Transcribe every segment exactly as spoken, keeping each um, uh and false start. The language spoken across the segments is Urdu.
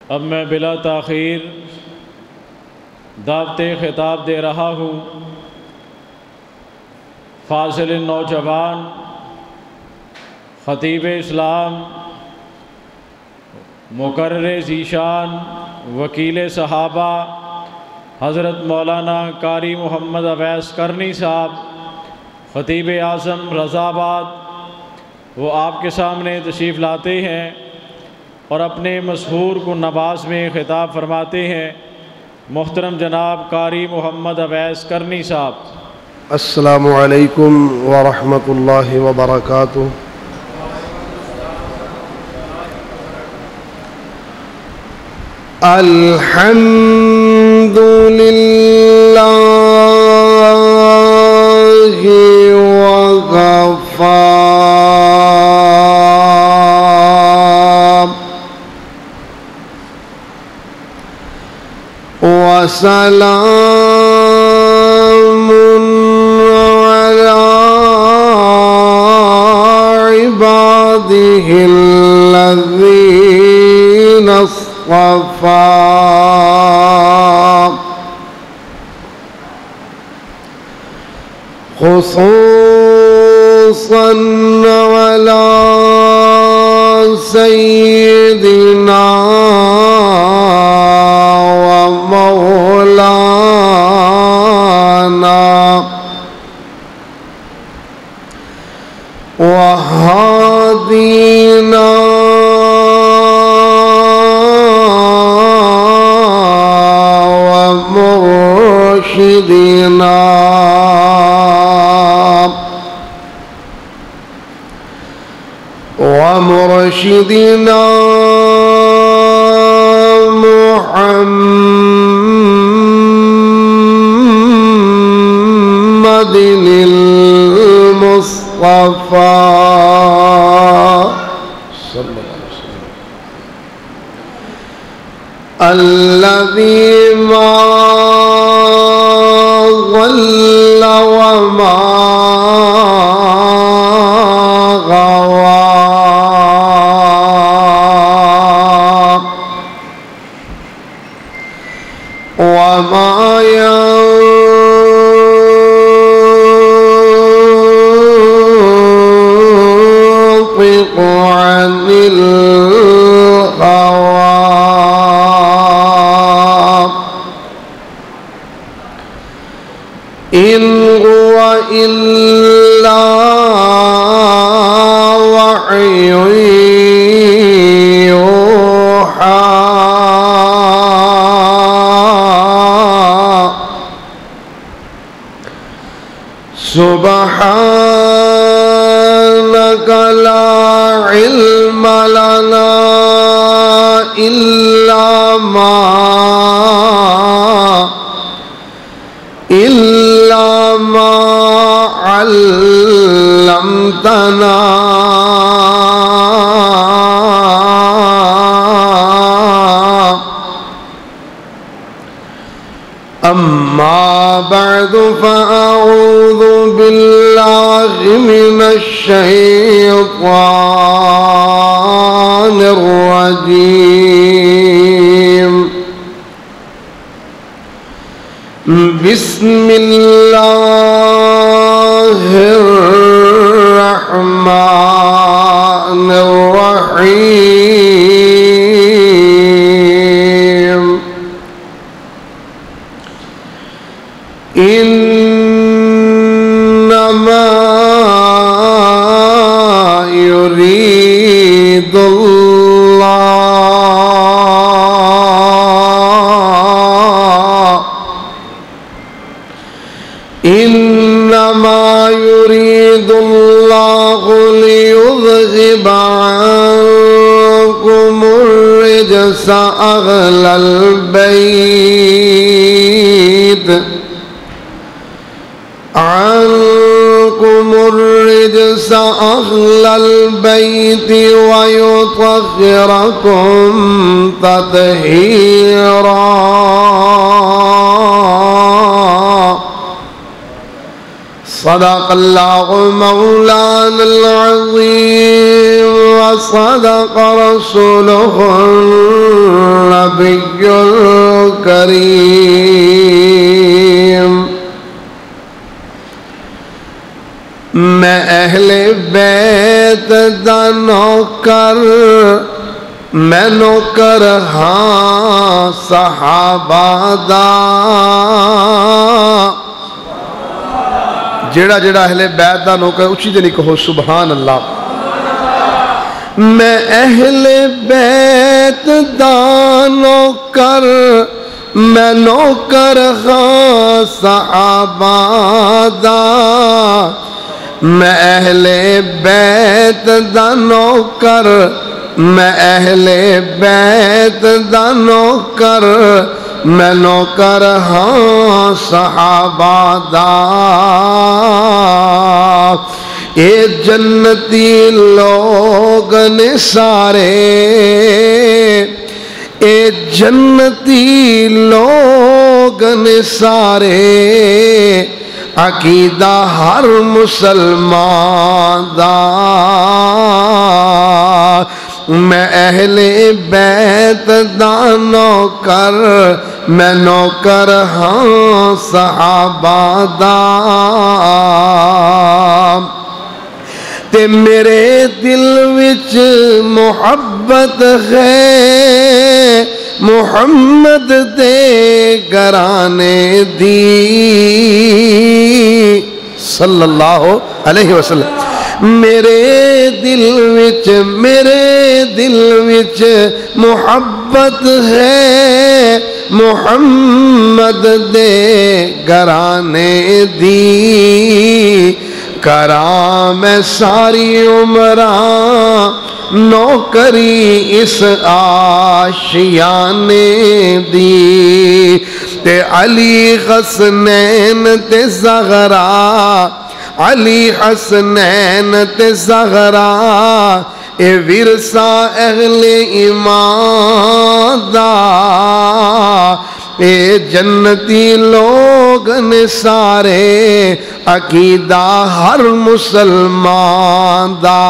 اب میں بلا تاخیر دعوت خطاب دے رہا ہوں فاضل نوجوان خطیب اسلام مقرر ذیشان وکیل صحابہ حضرت مولانا قاری محمد اویس کرنی صاحب خطیب اعظم رضا آباد، وہ آپ کے سامنے تشریف لاتے ہیں اور اپنے مشہور کن نواز میں خطاب فرماتے ہیں۔ محترم جناب قاری محمد اویس کرنی صاحب۔ السلام علیکم ورحمۃ اللہ وبرکاتہ۔ الحمد للہ وکفی وسلام علی عباده الذین اصطفى خصوصا على سيدنا ومولانا وهادينا ومرشدنا ومرشدنا محمد المصطفى صلى الله عليه وسلم الذي ما ضل وما غوى وما ينطق عن الهوى إن هو إلا وحي يوحى سبحانك لا علم لنا إلا ما إلا ما علمتنا أما بعد فأعوذ بالله من الشيطان الرجيم بسم الله الرحمن الرحيم إنما يريد الله إنما يريد الله ليذهب عنكم الرجس أهل البيت عنكم الرجس أهل البيت ويطهركم تطهيرا صدق الله مولانا العظيم وصدق رسوله النبي الكريم میں اہل بیت دا نوکر میں نوکر ہاں صحابہ دا جیڑا جیڑا اہل بیت دا نوکر اچھی دنی کہو سبحان اللہ میں اہل بیت دا نوکر میں نوکر ہاں صحابہ دا میں اہل بیت دا نوکر میں اہل بیت دا نوکر میں نوکر ہاں صحابہ دا اے جنتی لوگ نے سارے اے جنتی لوگ نے سارے عقیدہ ہر مسلمان دا میں اہل بیت دا نوکر میں نوکر ہاں صحابہ دا تے میرے دل وچ محبت ہے محمد دے گرانے دی صلی اللہ علیہ وسلم میرے دل وچ میرے دل وچ محبت ہے محمد دے گرانے دی کراں میں ساری عمران نوکری اس آشیانے دی تے علی حسنین تے زغرا علی حسنین تے زغرا اے ورثہ اہل ایمان دا اے جنتی لوگ نے سارے عقیدہ ہر مسلمان دا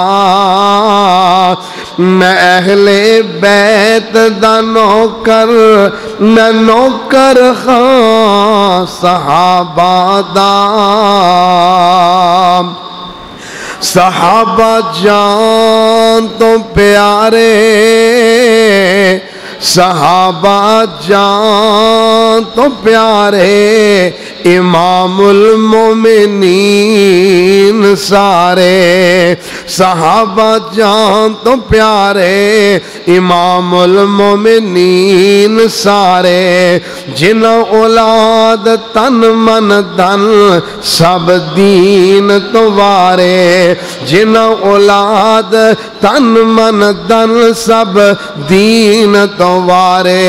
میں اہل بیت دا نوکر میں نوکر ہاں صحابہ دا صحابہ جان تو پیارے صحابہ جان تو پیارے امام المومنین سارے صحابہ جان تو پیارے امام المومنین سارے جن اولاد تن من دن سب دین تو وارے جن اولاد تن من دن سب دین تو وارے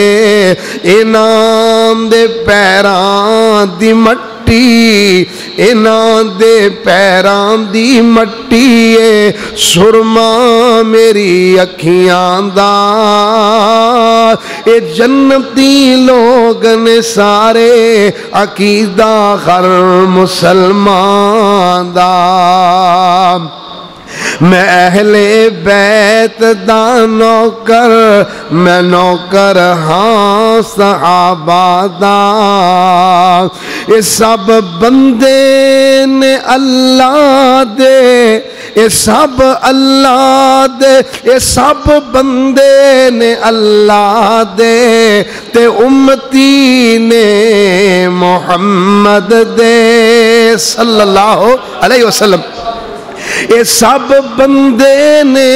انام دے پیران دی مٹی انہاں دے پیران دی مٹی اے سرما میری اکھیاں دا اے جنتی لوگ نے سارے عقیدہ ہر مسلمان دا میں اہل بیت دا نوکر میں نوکر ہاں صحابہ دا یہ سب بندے نے اللہ دے یہ سب اللہ دے یہ سب بندے نے اللہ دے تے امتی نے محمد دے صلی اللہ علیہ وسلم یہ سب بندے نے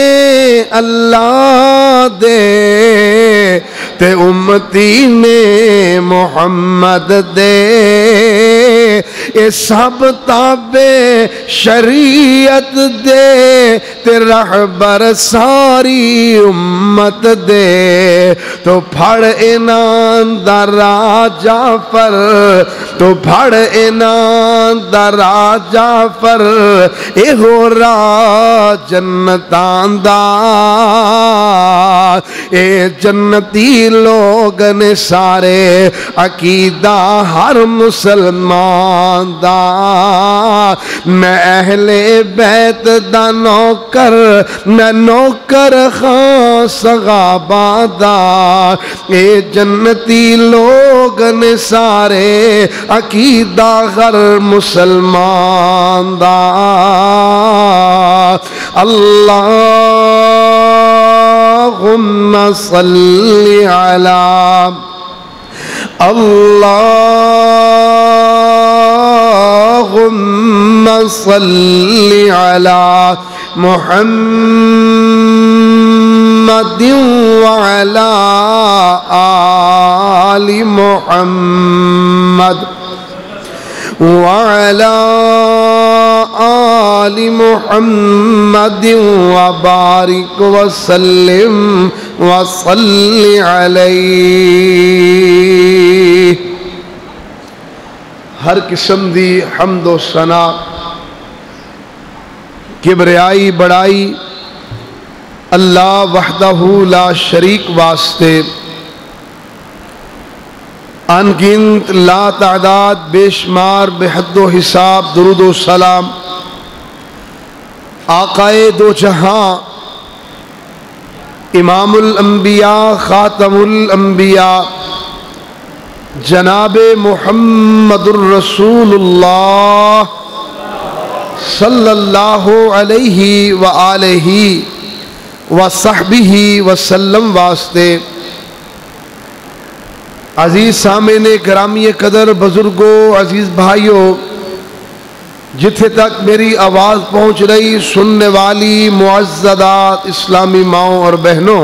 اللہ دے تے امتی نے محمد دے یہ سب تابع شریعت دے تے رہبر ساری امت دے تو پھڑ انان دا راجہ پر تو پھڑ انان دا راجہ پر اے ہو را جنتان دا اے جنتی لوگ نے سارے عقیدہ ہر مسلمان دا میں اہل بیت دا نوکر میں نوکر خاں صحابہ دا اے جنتی لوگن سارے عقیدہ غر مسلمان دا اللہم صلی علی اللہم صلی علی محمد وعلی آل محمد وعلى آل محمد وبارك وسلم وصل عليه. ہر قسم دی حمد و ثنا کبریائی بڑائی اللہ وحدہ لا شریک واسطے، ان گنت لا تعداد بے شمار بے حد و حساب درود و سلام آقائے دو جہاں امام الانبیاء خاتم الانبیاء جناب محمد الرسول اللہ صلی اللہ علیہ وآلہ وصحبہ وسلم واسطے. عزیز سامعین گرامی قدر، بزرگوں، عزیز بھائیوں، جتھے تک میری آواز پہنچ رہی سننے والی معززات اسلامی ماؤں اور بہنوں،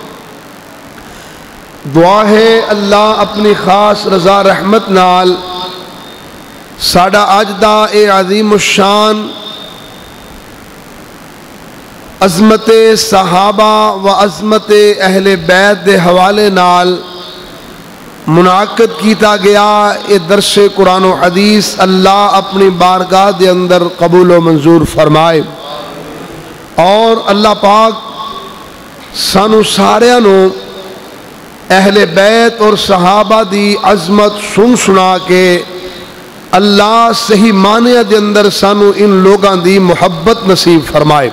دعا ہے اللہ اپنی خاص رضا رحمت نال ساڈا اج دا اے عظیم الشان عظمت صحابہ و عظمت اہل بیت دے حوالے نال منعقد کیتا گیا اے درس قرآن و حدیث اللہ اپنی بارگاہ دے اندر قبول و منظور فرمائے، اور اللہ پاک سانو ساریاں نو اہل بیت اور صحابہ دی عظمت سن سنا کے اللہ صحیح معنی دے اندر سانو ان لوگاں دی محبت نصیب فرمائے.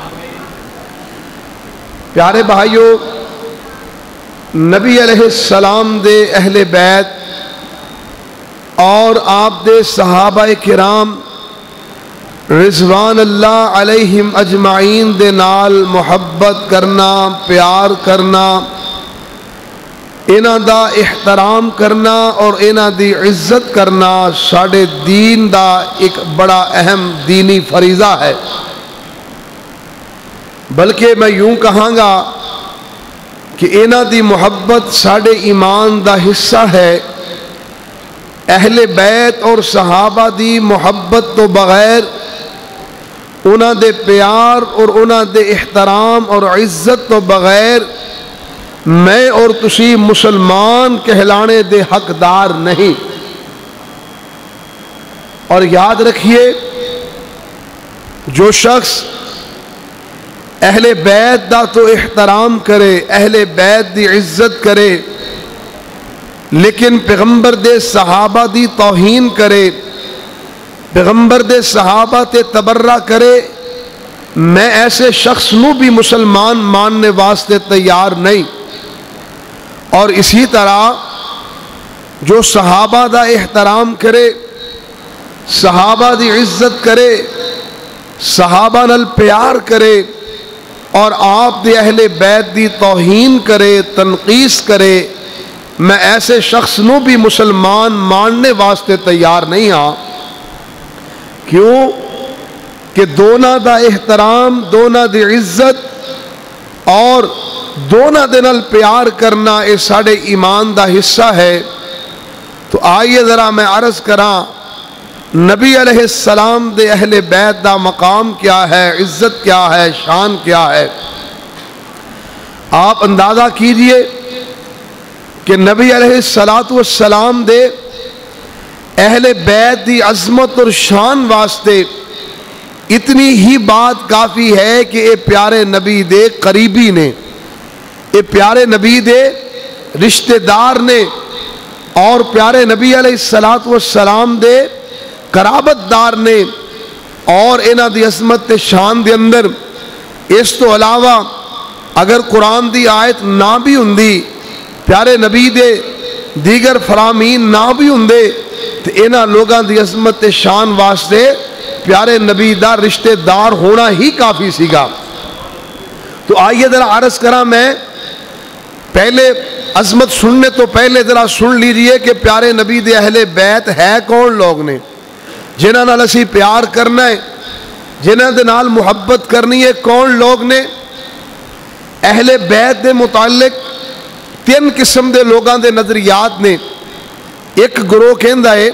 پیارے بھائیو، نبی علیہ السلام دے اہل بیت اور آپ دے صحابہ کرام رضوان اللہ علیہم اجمعین دے نال محبت کرنا، پیار کرنا، انہاں دا احترام کرنا اور انہاں دی عزت کرنا ساڑے دین دا ایک بڑا اہم دینی فریضہ ہے. بلکہ میں یوں کہاں گا کہ انہاں دی محبت ساڑے ایمان دا حصہ ہے. اہل بیت اور صحابہ دی محبت تو بغیر، انہاں دے پیار اور انہاں دے احترام اور عزت تو بغیر میں اور تسی مسلمان کہلانے دے حقدار نہیں. اور یاد رکھیے، جو شخص اہل بیت دا تو احترام کرے، اہل بیت دی عزت کرے، لیکن پیغمبر دے صحابہ دی توہین کرے، پیغمبر دے صحابہ تے تبرہ کرے، میں ایسے شخص نو بھی مسلمان ماننے واسطے تیار نہیں. اور اسی طرح جو صحابہ دا احترام کرے، صحابہ دی عزت کرے، صحابہ نال پیار کرے اور آپ دے اہل بیت دی توہین کرے، تنقیص کرے، میں ایسے شخص نو بھی مسلمان ماننے واسطے تیار نہیں ہاں. کیوں کہ دونوں دا احترام، دونوں دی عزت اور دونوں دے نال پیار کرنا اے ساڑے ایمان دا حصہ ہے. تو آئیے ذرا میں عرض کراں نبی علیہ السلام دے اہل بیت دا مقام کیا ہے، عزت کیا ہے، شان کیا ہے. آپ اندازہ کیجئے کہ نبی علیہ السلام دے اہل بیت دی عظمت اور شان واسطے اتنی ہی بات کافی ہے کہ اے پیارے نبی دے قریبی نے، اے پیارے نبی دے رشتہ دار نے، اور پیارے نبی علیہ السلام دے قرابت دار نے. اور انہاں دی عظمت تے شان دے اندر اس تو علاوہ اگر قرآن دی آیت نہ بھی ہوندی پیارے نبی دے دیگر فرامین نہ بھی ہوندے تے انہاں لوگاں دی عظمت تے شان واسطے پیارے نبی دا رشتہ دار ہونا ہی کافی سیگا۔ تو آئیے ذرا عرض کراں، میں پہلے عظمت سننے تو پہلے ذرا سن لیجئے کہ پیارے نبی دے اہل بیت ہے کون لوگ نے جنہاں نال اسی پیار کرنا ہے، جنہاں دے نال محبت کرنی ہے، کون لوگ نے؟ اہل بیت دے متعلق تین قسم دے لوگاں دے نظریات نے۔ ایک گروہ کہندا ہے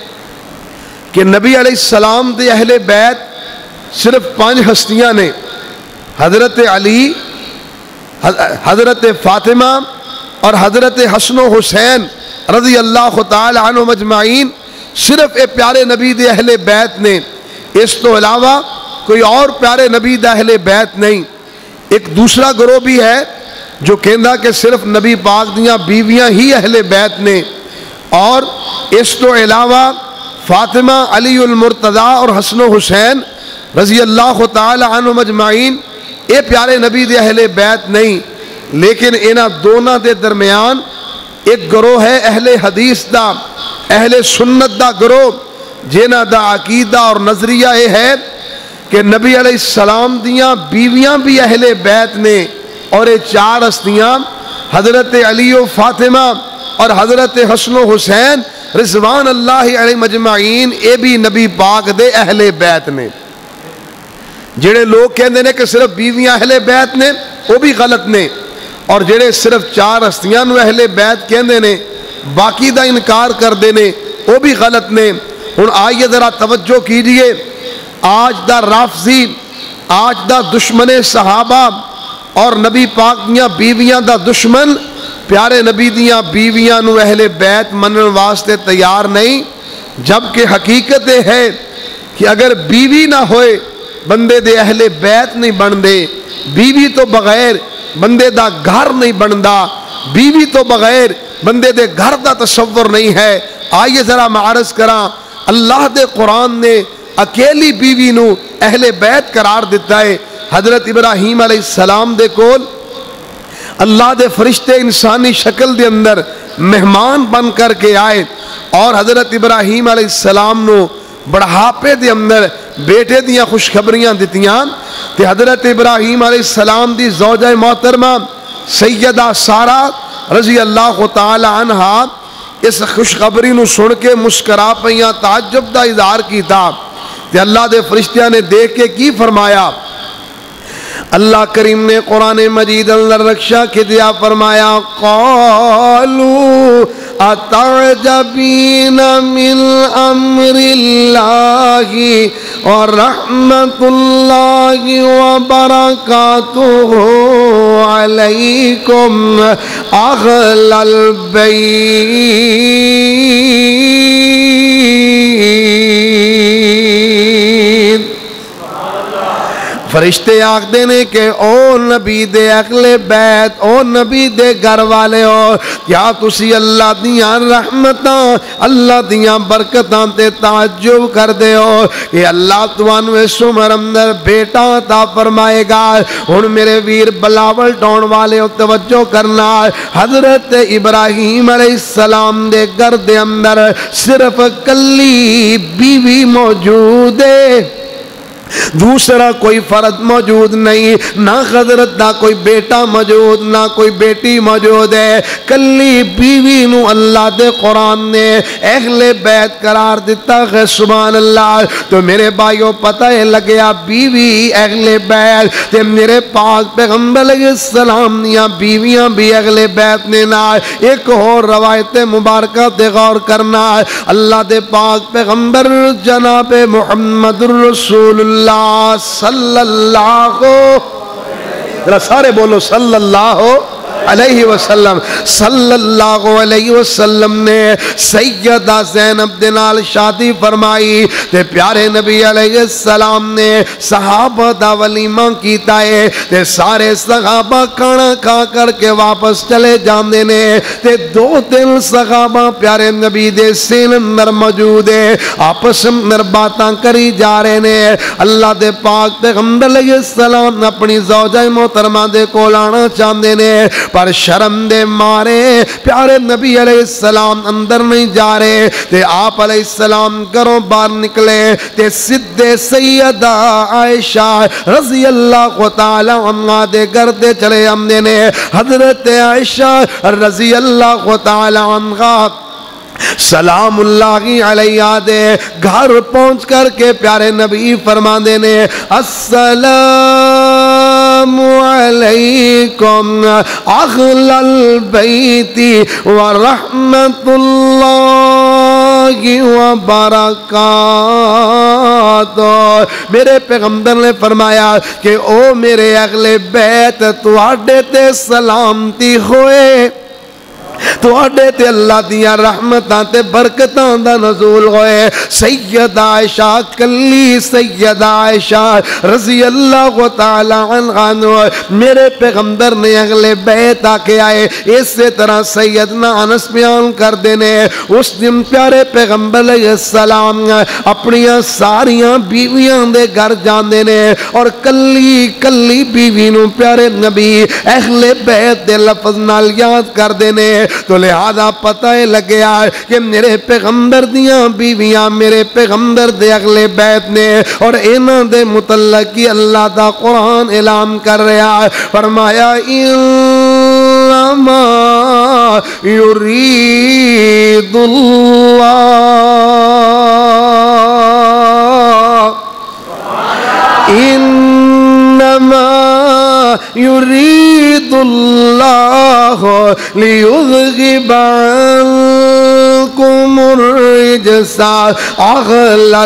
کہ نبی علیہ السلام دے اہل بیت صرف پانچ ہستیاں نے، حضرت علی، حضرت فاطمہ اور حضرت حسن و حسین رضی اللہ تعالی عنہم اجمعین، صرف اے پیارے نبی دے اہل بیت نے، اس تو علاوہ کوئی اور پیارے نبی دے اہل بیت نہیں۔ ایک دوسرا گروہ بھی ہے جو کہندا کہ صرف نبی پاک دیاں بیویاں ہی اہل بیت نے، اور اس تو علاوہ فاطمہ، علی المرتضیٰ اور حسن و حسین رضی اللہ تعالی عنہم اجمعین اے پیارے نبی دے اہل بیت نہیں۔ لیکن انہاں دونوں دے درمیان ایک گروہ ہے اہل حدیث دا، اہل سنت دا گروہ، جنہاں دا عقیدہ اور نظریہ یہ ہے کہ نبی علیہ السلام دیاں بیویاں بھی اہل بیت نے، اور یہ چار ہستیاں حضرت علی و فاطمہ اور حضرت حسن و حسین رضوان اللہ علیہ مجمعین اے بھی نبی پاک دے اہل بیت نے۔ جڑے لوگ کہندے نے کہ صرف بیویاں اہل بیت نے وہ بھی غلط نے، اور جڑے صرف چار ہستیاں نو اہل بیت کہندے نے باقی دا انکار کردے نے وہ بھی غلط نے۔ ہن آئیے ذرا توجہ کیجئے، آج دا رافضی، آج دا دشمن صحابہ اور نبی پاک دیاں بیویاں دا دشمن پیارے نبی دیاں بیویاں نو اہل بیت منن واسطے تیار نہیں، جبکہ حقیقت ہے کہ اگر بیوی نہ ہوئے بندے دے اہل بیت نہیں بندے، بیوی تو بغیر بندے دا گھر نہیں بندا، بیوی تو بغیر بندے دے گھر دا تصور نہیں ہے۔ آئیے ذرا میں عرض کراں، اللہ دے قرآن نے اکیلی بیوی نو اہل بیت قرار دیتا ہے۔ حضرت ابراہیم علیہ السلام دے کول اللہ دے فرشتے انسانی شکل دے اندر مہمان بن کر کے آئے، اور حضرت ابراہیم علیہ السلام نو بڑھاپے دے اندر بیٹے دیاں خوشخبریاں دیتیاں، تے حضرت ابراہیم علیہ السلام دی زوجہ محترمہ سیدہ سارہ رضی اللہ تعالی عنہا اس خوشخبری نو سن کے مسکرا پئیاں، تعجب دا اظہار کیتا، تے اللہ دے فرشتیاں نے دیکھ کے کی فرمایا؟ اللہ کریم نے قرآن مجید اندر رکشا کے دیا، فرمایا قالوا اتعجبین من امر اللہ ورحمت اللہ وبرکاتہ علیکم اہل البیت۔ فرشتے آکھدے نے کہ او نبی دے اہل بیت، او نبی دے گھر والے ہو، کیا تسی اللہ دیاں رحمتاں، اللہ دیاں برکتاں تے تعجب کر دے ہو کہ اللہ توانو اس عمر اندر بیٹا عطا فرمائے گا۔ ہن میرے ویر بلاول ٹون والے ہو، توجہ کرنا، حضرت ابراہیم علیہ السلام دے گھر دے اندر صرف کلی بیوی موجود ہے، دوسرا کوئی فرد موجود نہیں، نہ حضرت دا کوئی بیٹا موجود، نہ کوئی بیٹی موجود ہے، کلی بیوی نو اللہ دے قرآن نے اہل بیت قرار دیتا ہے۔ سبحان اللہ۔ تو میرے بھائیوں پتہ ہے لگیا بیوی اہل بیت، تے میرے پاک پیغمبر علیہ السلام نیاں بیویاں بھی اہل بیت نے۔ نہ ایک اور روایت مبارکہ تے غور کرنا، اللہ دے پاک پیغمبر جناب محمد الرسول اللہ صلی اللہ ذرا سارے بولو صلی اللہ علیہ وسلم، صلی اللہ علیہ وسلم نے سیدہ زینب دے نال شادی فرمائی، تے پیارے نبی علیہ السلام نے صحابہ دا ولیمہ کیتا ہے، تے سارے صحابہ کھانا کھا کر کے واپس چلے جاندے نے، تے دو تین صحابہ پیارے نبی دے سین اندر موجود ہے، آپس میں باتاں کری جا رہے نے۔ اللہ دے پاک پیغمبر علیہ السلام اپنی زوجہ محترمہ دے کول آنا چاہندے نے، پر شرم دے مارے پیارے نبی علیہ السلام اندر نہیں جا رہے تے آپ علیہ السلام گھروں باہر نکلے تے سدھے سیدہ عائشہ رضی اللہ تعالی عنہ دے گھر دے چلے آمدے نے حضرت عائشہ رضی اللہ تعالی عنہ سلام اللہ علیہ دے گھر پہنچ کر کے پیارے نبی فرما دینے السلام علیکم اہل البیت ورحمت اللہ وبرکاتہ۔ میرے پیغمبر نے فرمایا کہ او میرے اہل بیت تواڈے تے سلامتی ہوئے، تو آڈے تے اللہ دیا رحمتاں تے برکتاں دا نزول ہوئے۔ سیدہ عائشہ کلی سیدہ عائشہ رضی اللہ تعالی عنہ میرے پیغمبر نے اگلے بیت آکے آئے۔ اسی طرح سیدنا انس بیان کر دینے اس دن پیارے پیغمبر علیہ السلام اپنی ساریاں بیویاں دے گھر جان دینے اور کلی کلی بیوی نو پیارے نبی اہل بیت دے لفظ نال یاد کر دینے۔ تو لہذا پتہ لگیا کہ میرے پیغمبر دیاں بیویاں میرے پیغمبر دے اگلے بیت نے اور انہاں دے متعلق کی اللہ دا قرآن اعلان کر رہا ہے۔ فرمایا انما یرید اللہ انما یرید اللہ لیذہب عنکم الرجس اہل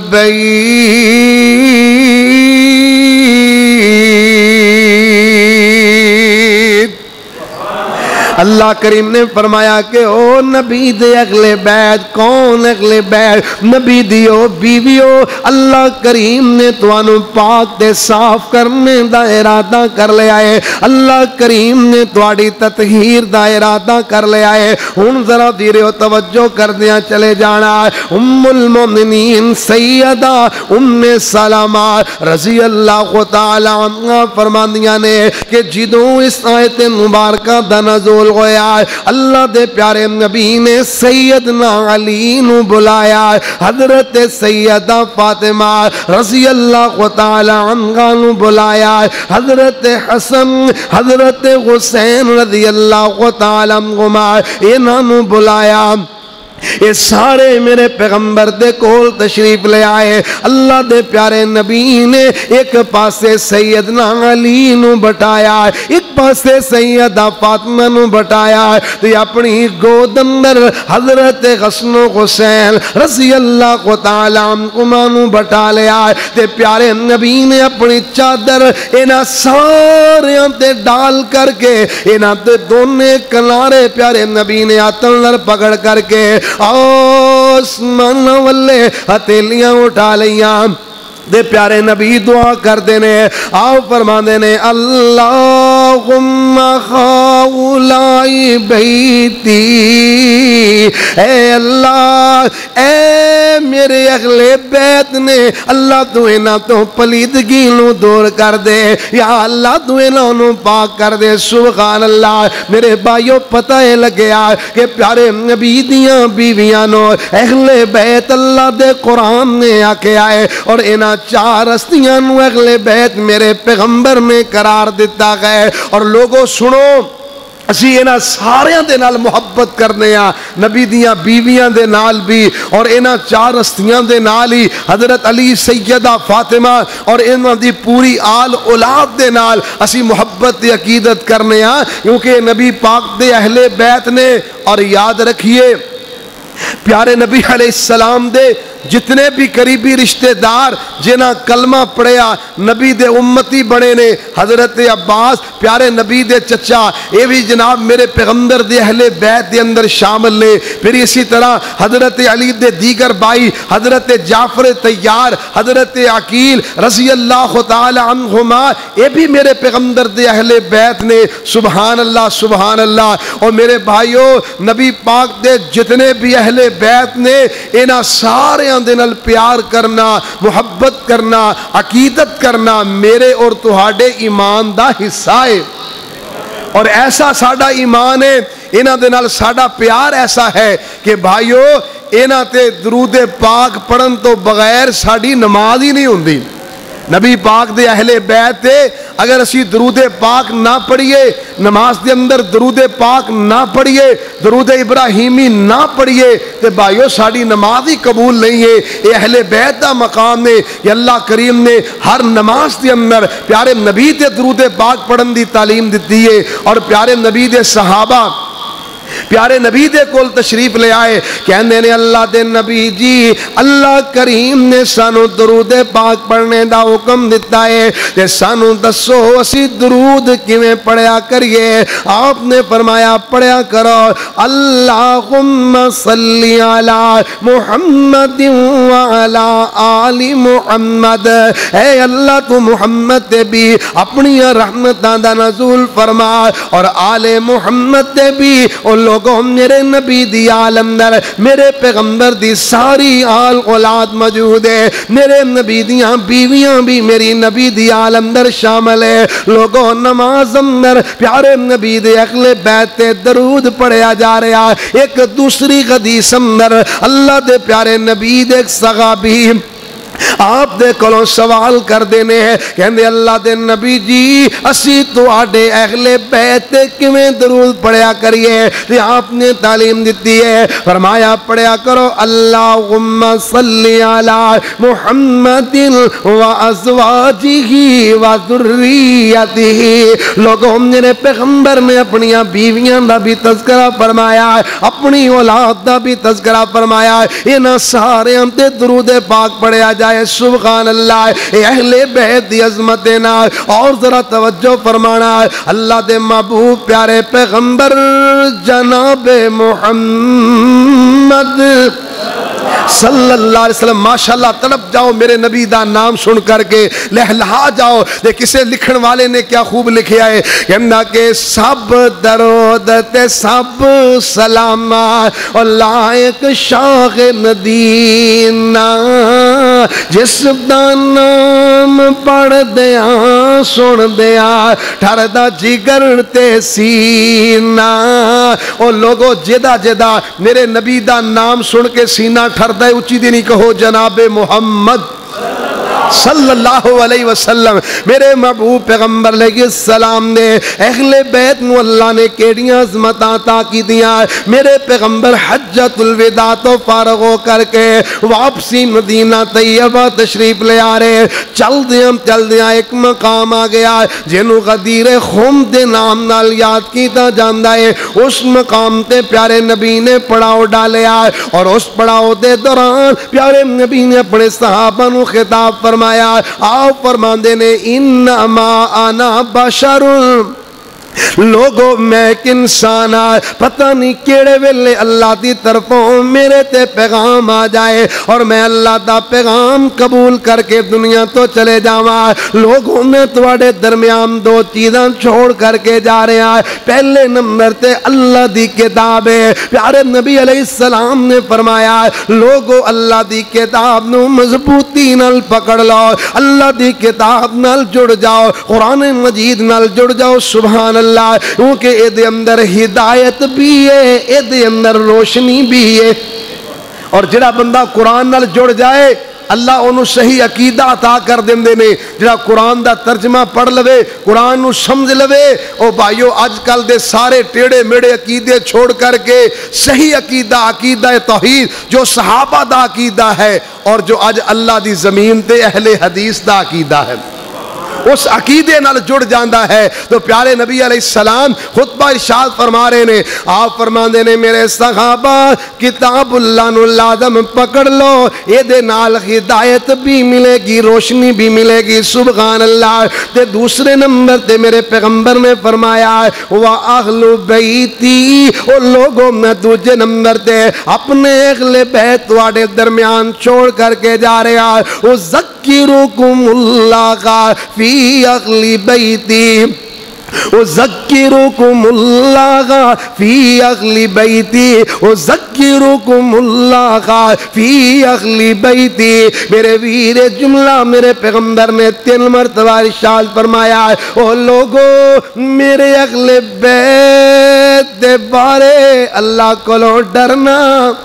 البیت۔ اللہ کریم نے فرمایا کہ او نبی دے اگلے بیت، کون اگلے بیت؟ نبی دیو بیویو، اللہ کریم نے توانو پاک دے صاف کرنے دا ارادہ کر لے آئے، اللہ کریم نے تواری تطہیر دا ارادہ کر لے آئے۔ ان ذرا دیرے و توجہ کر دیا چلے جانا ام المومنین سیدہ ام سلمہ رضی اللہ تعالی عنہ فرماندیاں نے کہ جدوں اس آیت مبارکہ دا نزول ہویا اللہ دے پیارے نبی نے سیدنا علی نو بلایا، حضرت سیدہ فاطمہ رضی اللہ تعالی عنہ نو بلایا، حضرت حسن حضرت حسین رضی اللہ تعالی عنہما انہاں نو بلایا۔ یہ سارے میرے پیغمبر دے کول تشریف لے آئے۔ اللہ دے پیارے نبی نے ایک پاسے سیدنا علی نو بٹایا، ایک پاسے سیدہ فاطمہ نو بٹایا، تو اپنی گود اندر حضرت حسن و حسین رضی اللہ تعالی عنہما نو بٹا لیا۔ تے پیارے نبی نے اپنی چادر انہاں سارے تے ڈال کر کے انہاں تے دونے کنارے پیارے نبی نے آتنر پکڑ کر کے آسمان والے ہتھیلیاں اٹھا لیاں دے پیارے نبی دعا کر دینے آؤ فرما دینے اللہم خاولائی بیتی، اے اللہ اے میرے اگلے بیت نے اللہ تو انہاں تو پلیدگی نو دور کر دے، یا اللہ تو انہاں نو پاک کر دے۔ سبحان اللہ۔ میرے بھائیو پتہ ہے لگیا کہ پیارے نبی دیاں بیویاں نو اہل بیت اللہ دے قرآن نے آکے آئے اور انہاں چار ہستیاں نو اگلے بیت میرے پیغمبر میں قرار دیتا گئے۔ اور لوگوں سنو اسی انہاں ساریاں دے نال محبت کرنے ہاں، نبی دیاں بیویاں دے نال بھی اور انہاں چار ہستیاں دے نال ہی حضرت علی سیدہ فاطمہ اور انہاں دی پوری آل اولاد دے نال اسی محبت دی عقیدت کرنے ہاں، کیونکہ نبی پاک دے اہل بیت نے۔ اور یاد رکھیے پیارے نبی علیہ السلام دے جتنے بھی قریبی رشتہ دار جنہاں کلمہ پڑھیا نبی دے امتی بڑے نے، حضرت عباس پیارے نبی دے چچا، اے بھی جناب میرے پیغمبر دے اہل بیت دے اندر شامل لے۔ پھر اسی طرح حضرت علی دے دیگر بھائی حضرت جعفر طیار، حضرت عقیل رضی اللہ تعالی عنہما، اے بھی میرے پیغمبر دے اہل بیت نے۔ سبحان اللہ سبحان اللہ۔ اور میرے بھائیوں نبی پاک دے جتنے بھی اہل بیت نے انہاں سارے دنال پیار کرنا، محبت کرنا، عقیدت کرنا میرے اور تہاڈے ایمان دا حصہ ہے۔ اور ایسا ساڈا ایمان ہے، انہاں دے نال ساڈا پیار ایسا ہے کہ بھائیو انہاں تے درود پاک پڑھن تو بغیر ساڈی نماز ہی نہیں ہوندی۔ نبی پاک دے اہل بیت تے اگر اسی درود پاک نہ پڑھیے، نماز دے اندر درود پاک نہ پڑھیے، درود ابراہیمی نہ پڑھیے تے بھائیو ساڑی نماز ہی قبول نہیں ہے۔ یہ اہل بیت دا مقام نے، یہ اللہ کریم نے ہر نماز دے اندر پیارے نبی دے درود پاک پڑھن دی تعلیم دیتی ہے، اور پیارے نبی دے صحابہ پیارے نبی دے کول تشریف لے آئے، کہندے نے اللہ دے نبی جی اللہ کریم نے سانو درود پاک پڑھنے دا حکم دیتا ہے، تے سانو دسو اسی درود کیویں پڑھیا کریے؟ آپ نے فرمایا پڑھیا کرو اللہم صلی علی محمد وعلی آل محمد، اے اللہ تو محمد تے بھی اپنی رحمتاں دا نزول فرما، اور آل محمد تے بھی لوگوں میرے نبی دی آل اندر میرے پیغمبر دی ساری آل اولاد موجود ہے، میرے نبی دیاں بیویاں بھی میری نبی دی آل اندر شامل ہے۔ لوگوں نماز اندر پیارے نبی دے اہل بیت تے درود پڑھیا جا رہا ہے۔ ایک دوسری حدیث اندر اللہ دے پیارے نبی دے ایک صحابی آپ دے کولوں سوال کر دینے ہیں، کہندے اللہ دے نبی جی اسی تو آڈے اہل بیت کیویں درود پڑھیا کریے؟ تے آپ نے تعلیم دیتی ہے، فرمایا پڑھیا کرو اللہم صلی علی محمد و ازواجہ و ذریتہ۔ لوگوں میرے پیغمبر نے اپنی بیویاں دا بھی تذکرہ فرمایا ہے، اپنی اولاد دا بھی تذکرہ فرمایا ہے، انہاں سارے ہم تے درود پاک پڑھیا جائے۔ سبحان اللہ، اہل بیت دی عظمت نال اور ذرا توجہ فرمانا، اللہ دے محبوب پیارے پیغمبر جناب محمد صلی اللہ علیہ وسلم، ماشاءاللہ تڑپ جاؤ میرے نبی دا نام سن کر کے، لہلہا جاؤ۔ دے کسے لکھن والے نے کیا خوب لکھیا ہے، کہنا کہ سب درود تے سب سلام اور لائق شاہ مدینہ، جس دا نام پڑھ دیا سن دیا ٹھر دا جگر تے سینہ۔ اور لوگوں جدا جدا میرے نبی دا نام سن کے سینہ ٹھر دے، اچھی دی نہیں کہو جناب محمد صلی اللہ علیہ وسلم۔ میرے محبوب پیغمبر علیہ السلام نے اہل بیت نو اللہ نے کیڑیاں عظمتاں عطا کی دیاں۔ میرے پیغمبر حجۃ الوداع تو فارغ ہو کر کے واپسی مدینہ طیبہ تشریف لے آ رہے، چل دیاں چل دیاں ایک مقام آ گیا جنوں غدیر خم دے نام نال یاد کیتا جاندا ہے۔ اس مقام تے پیارے نبی نے پڑاؤ ڈالیا، اور اس پڑاؤ دے دوران پیارے نبی نے اپنے صحابہ نو خطاب فرمایا، آپ فرماندے نے انما انا بشر، لوگو میں ایک انسان آئے، پتہ نہیں کیڑے ویلے اللہ دی طرفوں میرے تے پیغام آ جائے اور میں اللہ دا پیغام قبول کر کے دنیا تو چلے جاواں۔ لوگوں میں تواڈے درمیان دو چیزاں چھوڑ کر کے جا رہے ہیں۔ پہلے نمبر تے اللہ دی کتاب ہے، پیارے نبی علیہ السلام نے فرمایا لوگو اللہ دی کتاب نو مضبوطی نال پکڑ لو، اللہ دی کتاب نال جڑ جاؤ، قرآن مجید نال جڑ جاؤ۔ سبحان اللہ، کیونکہ اے دے اندر ہدایت بھی ہے، اے دے اندر روشنی بھی ہے۔ اور جڑا بندہ قرآن نال جڑ جائے اللہ انہوں صحیح عقیدہ عطا کر دیندے نے۔ جڑا قرآن دا ترجمہ پڑھ لوے، قرآن نو سمجھ لوے، او بھائیو آج کل دے سارے ٹیڑے میڑے عقیدے چھوڑ کر کے صحیح عقیدہ، عقیدہ توحید جو صحابہ دا عقیدہ ہے، اور جو آج اللہ دی زمین تے اہل حدیث دا عقیدہ ہے، اس عقیدے نال جڑ جاندہ ہے۔ تو پیارے نبی علیہ السلام خطبہ ارشاد فرما رہے نے، آپ فرما دے نے میرے صحابہ کتاب اللہ نو لازم پکڑ لو، اے دے نال ہدایت بھی ملے گی، روشنی بھی ملے گی۔ سبحان اللہ۔ تے دوسرے نمبر تے میرے پیغمبر نے فرمایا وَأَهْلُ بَيْتِي، او لوگوں میں دوجہ نمبر تے اپنے اہل بیت واڑے درمیان چھوڑ کر کے جا رہے ہیں۔ وَذَكِّرُكُمُ اللَّهَ فِي اہل بیتی، اذکرکم اللہ فی اہل بیتی اذکرکم اللہ فی اہل بیتی. میرے ویر جملہ میرے پیغمبر نے تین مرتبہ ارشاد فرمایا ہے او لوگو میرے اہل بیت دے بارے اللہ کو ڈرنا,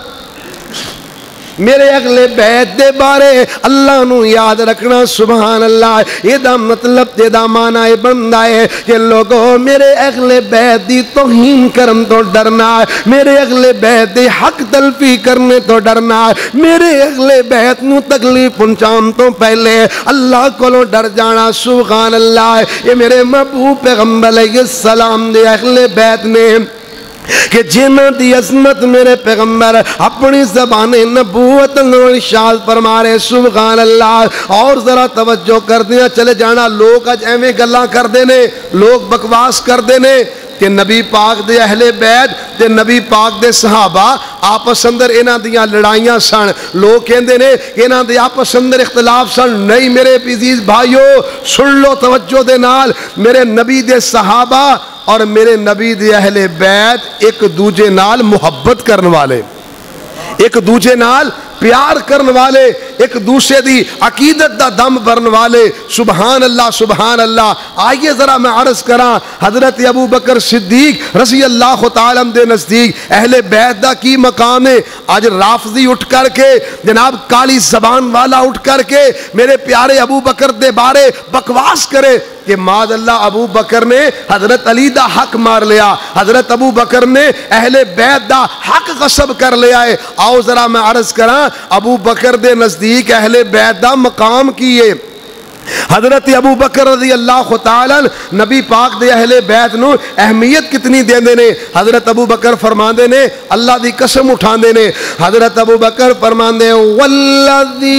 میرے اگلے بیت دے بارے اللہ نو یاد رکھنا. سبحان اللہ. یہ دا مطلب دے دا معنی بندہ ہے کہ لوگوں میرے اگلے بیت دی توہین کرن تو ڈرنا ہے, میرے اگلے بیت دی حق تلفی کرنے تو ڈرنا ہے, میرے اگلے بیت نو تکلیف پہنچان تو پہلے اللہ کو ڈر جانا. سبحان اللہ. یہ میرے محبوب پیغمبر علیہ السلام دے اگلے بیت نے کہ جنہ دی عظمت میرے پیغمبر اپنی زبان نبوت ارشاد فرما رہے. سبحان اللہ. اور ذرا توجہ کر دیا چلے جانا. لوگ اج ایویں گلاں کر دے نے, لوگ بکواس کر دے نے کہ نبی پاک دے اہل بیت تے نبی پاک دے صحابہ آپس اندر انہاں دیاں لڑائیاں سن. لوگ کہندے نے کہ انہاں دے آپس اندر اختلاف سن. نہیں میرے عزیز بھائیو, سن لو توجہ دے نال. میرے نبی دے صحابہ اور میرے نبی دے اہل بیت ایک دوجے نال محبت کرن والے, ایک دوجے نال پیار کرن والے, ایک دوسرے دی عقیدت دا دم برن والے. سبحان اللہ سبحان اللہ. آئیے ذرا میں عرض کراں حضرت ابو بکر صدیق رضی اللہ تعالیٰ دے نزدیک اہل بیت دا کی مقام ہے. آج رافضی اٹھ کر کے, جناب کالی زبان والا اٹھ کر کے میرے پیارے ابو بکر دے بارے بکواس کرے کہ معاذ اللہ ابو بکر نے حضرت علی دا حق مار لیا, حضرت ابو بکر نے اہل بیت دا حق غصب کر لیا ہے. آؤ ذرا میں عرض کراں ابو بکر دے نزدیک اہل بیت دا مقام کیے. حضرت ابو بکر رضی اللہ تعالیٰ نبی پاک دے اہل بیت نو اہمیت کتنی دین دے نے. حضرت ابو بکر فرمان دے نے, اللہ دی قسم اٹھان دے نے. حضرت ابو بکر فرمان دے والذی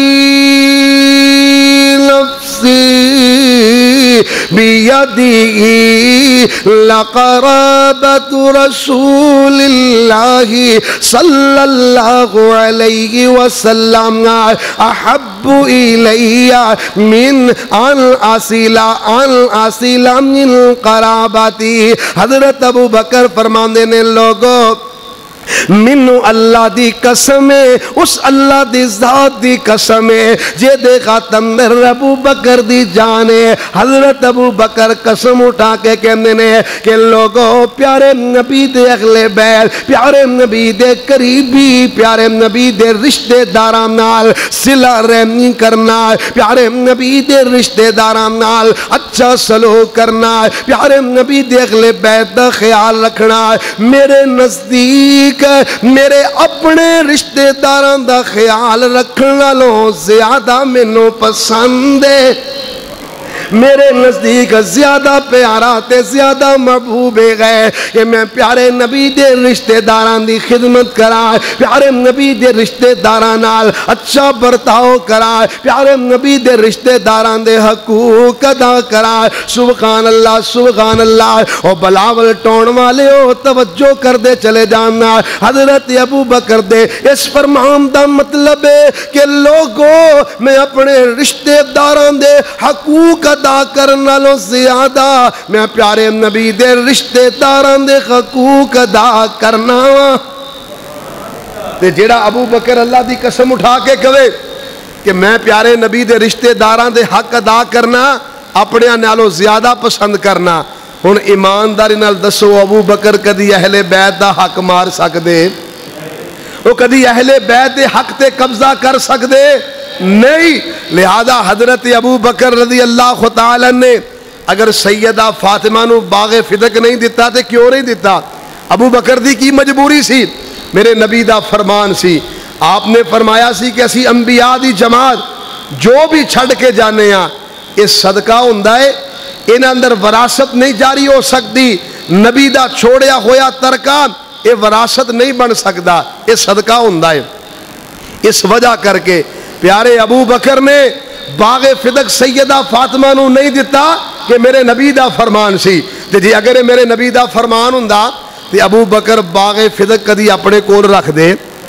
نفسی بیدی لقرابت رسول اللہ صلی اللہ علیہ وسلم احب الی من ان اصلا ان اصلا من قرابتی. حضرت ابو بکر فرمان دینے لوگوں منو اللہ دی قسم ہے, اس اللہ دی ذات دی قسم ہے جے دے خاتم در ابو بکر دی جانے. حضرت ابو بکر قسم اٹھا کے کہنے نے کہ لوگوں پیارے نبی دے اگلے بیت, پیارے نبی دے قریبی, پیارے نبی دے رشتہ داران نال صلہ رحمی کرنا, پیارے نبی دے رشتہ داران نال اچھا سلوک کرنا, پیارے نبی دے اگلے بیت دا خیال رکھنا. میرے نزدیک میرے اپنے رشتہ داران دا خیال رکھنا لو زیادہ مینوں پسند ہے, میرے نزدیک زیادہ پیارا تے زیادہ محبوب ہے کہ میں پیارے نبی دے رشتہ داران دی خدمت کرائے, پیارے نبی دے رشتہ داران نال اچھا برتاؤ کرائے, پیارے نبی دے رشتہ داران دے حقوق ادا کرائے. سبحان اللہ سبحان اللہ. او بلاول ٹون والے او توجہ کر دے چلے جانا. حضرت ابو بکر دے اس فرمان دا مطلب ہے کہ لوگوں میں اپنے رشتہ داران دے حقوق ادا کرنا لو زیادہ میں پیارے نبی دے رشتہ داران دے حقوق ادا کرنا. تے جیڑا ابو بکر اللہ دی قسم اٹھا کے کہے کہ میں پیارے نبی دے رشتہ داران دے حق ادا کرنا اپنے نالوں زیادہ پسند کرنا. ہن ایمانداری نال دسو ابو بکر کدی اہل بیت دا حق مار سکدے؟ وہ کدی اہل بیت دے حق تے قبضہ کر سکدے؟ نہیں. لہذا حضرت ابو بکر رضی اللہ تعالیٰ نے اگر سیدہ فاطمہ نو باغ فدق نہیں دیتا تے کیوں نہیں دیتا؟ ابو بکر دی کی مجبوری سی؟ میرے نبی دا فرمان سی. آپ نے فرمایا سی کہ اسی انبیاء دی جماعت جو بھی چھڑ کے جانے ہاں اس صدقہ ہوندہ ہے, ان اندر وراثت نہیں جاری ہو سکتی. نبی دا چھوڑیا ہویا ترکہ یہ وراثت نہیں بن سکتا, یہ صدقہ ہوندہ ہے. اس وجہ کر کے پیارے ابو بکر نے باغ فدق سیدہ فاطمہ نو نہیں دیتا کہ میرے نبی دا فرمان سی. جی اگر میرے نبی دا فرمان ہوندہ تو ابو بکر باغ فدق کدی اپنے کول رکھ دے؟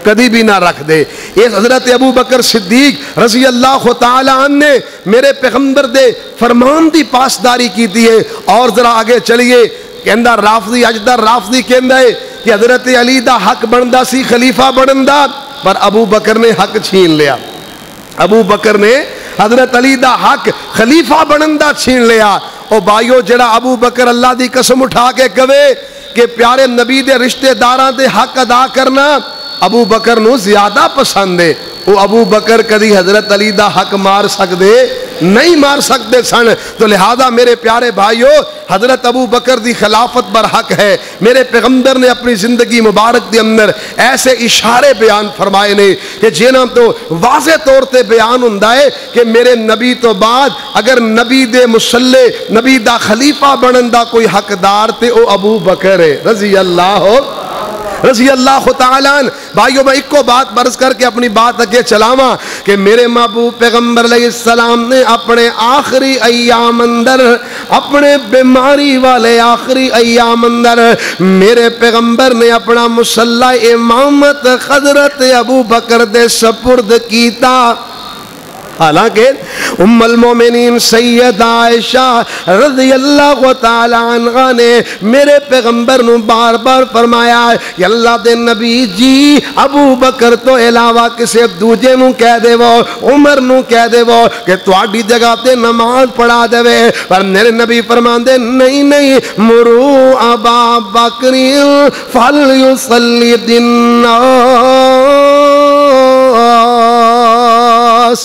کدی بھی نہ رکھ دے۔ اس حضرت ابو بکر صدیق رضی اللہ تعالی عنہ نے میرے پیغمبر دے فرمان دی پاسداری کی دی ہے۔ اور ذرا آگے چلیے، کہندہ رافضی اجدر رافضی کہندہ ہے کہ حضرت علی دا حق بندہ سی خلیفہ بندہ، پر ابو بکر نے حق چھین لیا۔ ابو بکر نے حضرت علی دا حق خلیفہ بندہ چھین لیا۔ او بھائیو، جڑا ابو بکر اللہ دی قسم اٹھا کے کہے کہ پیارے نبی دے رشتہ داران دے حق ادا کرنا ابو بکر نو زیادہ پسند ہے، وہ ابو بکر کدی حضرت علی دا حق مار سکدے نہیں مار سکتے سن۔ تو لہذا میرے پیارے بھائیو، حضرت ابو بکر دی خلافت بر حق ہے۔ میرے پیغمبر نے اپنی زندگی مبارک دے اندر ایسے اشارے بیان فرمائے نے کہ جنہاں تو واضح طور تے بیان ہوندا ہے کہ میرے نبی تو بعد اگر نبی دے مسلح نبی دا خلیفہ بنن دا کوئی حقدار تے او ابو بکر ہے رضی اللہ رضی اللہ تعالیٰ عنہ۔ بھائیو، میں ایک کو بات برز کر کے اپنی بات اگے چلاواں کہ میرے محبوب پیغمبر علیہ السلام نے اپنے آخری ایام اندر، اپنے بیماری والے آخری ایام اندر، میرے پیغمبر نے اپنا مصلی امامت حضرت ابو بکر دے سپرد کیتا۔ حالانکہ ام المومنین سیدہ عائشہ رضی اللہ تعالی عنہ نے میرے پیغمبر نو بار بار فرمایا کہ اللہ دے نبی جی ابو بکر تو علاوہ کسے دوجے نو کہہ دے وہ، عمر نو کہہ دے وہ کہ تواڈی جگہ تے نماز پڑھا دے وے، پر میرے نبی فرمان دے نہیں نہیں، مرو ابا بکر فلیصلی بالناس،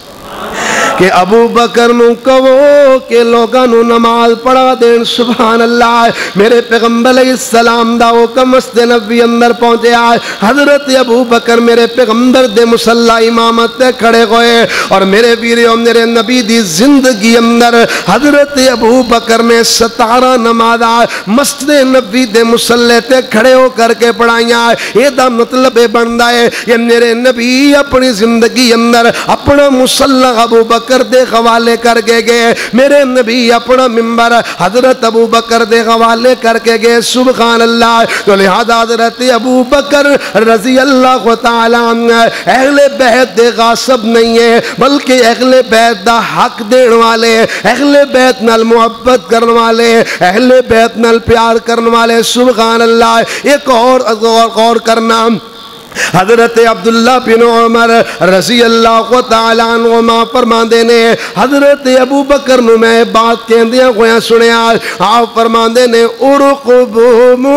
کہ ابو بکر نو کہو کہ لوگاں نو نماز پڑھا دین۔ سبحان اللہ، میرے پیغمبر علیہ السلام دا حکم مسجد نبوی اندر پہنچیا۔ حضرت ابو بکر میرے پیغمبر دے مصلی امامت تے کھڑے ہوئے، اور میرے ویریو میرے نبی دی زندگی اندر حضرت ابو بکر نے ستارہ نمازاں مسجد نبوی دے مصلی تے کھڑے ہو کر کے پڑھائیاں۔ یہ دا مطلب بندا ہے کہ میرے نبی اپنی زندگی اندر اپنا مصلی ابو بکر بکر دے حوالے کر کے گئے۔ میرے نبی اپنا منبر حضرت ابو بکر دے حوالے کر کے گئے۔ سبحان اللہ۔ تو لہذا حضرت ابو بکر رضی اللہ تعالیٰ عنہ اہل بیت دے غاصب نہیں ہے، بلکہ اہل بیت دا حق دین والے، اہل بیت نال محبت کرن والے، اہل بیت نال پیار کرن والے۔ سبحان اللہ۔ ایک اور غور کرنا، حضرت عبداللہ بن عمر رضی اللہ تعالیٰ عنہما فرماندے نے حضرت ابو بکر نو میں بات کہندیاں ہویاں سنیا، آپ فرماندے نے ارقبو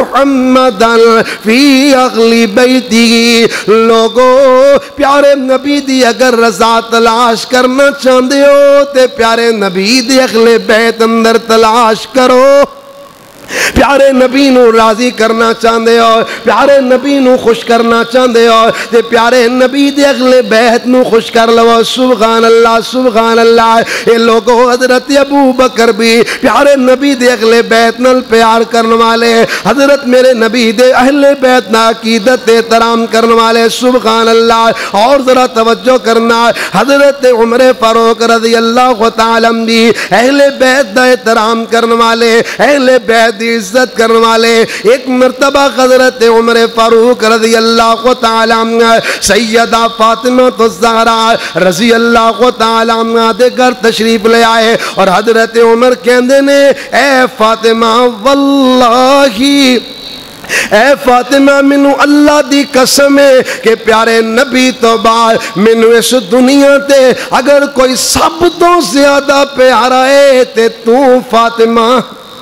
محمدن فی اغلی بیتی، لوگو پیارے نبی دی اگر رضا تلاش کرنا چاہندے ہو تے پیارے نبی دی اغلی بیت اندر تلاش کرو۔ پیارے نبی نو راضی کرنا چاہندے ہو، پیارے نبی نو خوش کرنا چاہندے ہو تے پیارے نبی دے اگلے بیت نو خوش کر لو۔ سبحان اللہ سبحان اللہ۔ اے لوگو حضرت ابو بکر بھی پیارے نبی دے اگلے بیت نال پیار کرن والے، حضرت میرے نبی دے اہل بیت نا عقیدت احترام کرن والے۔ سبحان اللہ۔ اور ذرا توجہ کرنا، حضرت عمر فاروق رضی اللہ تعالی عنہ بھی اہل بیت دا احترام کرن والے، اہل بیت دی عزت کرنے والے۔ ایک مرتبہ حضرت عمر فاروق رضی اللہ تعالی عنہ سیدہ فاطمہ الزہرا رضی اللہ تعالی عنہ دے گھر تشریف لے آئے، اور حضرت عمر کہندے نے اے فاطمہ واللہ، اے فاطمہ مینو اللہ دی قسم ہے کہ پیارے نبی تو بعد مینو اس دنیا تے اگر کوئی سب تو زیادہ پیارا ہے تے تو فاطمہ،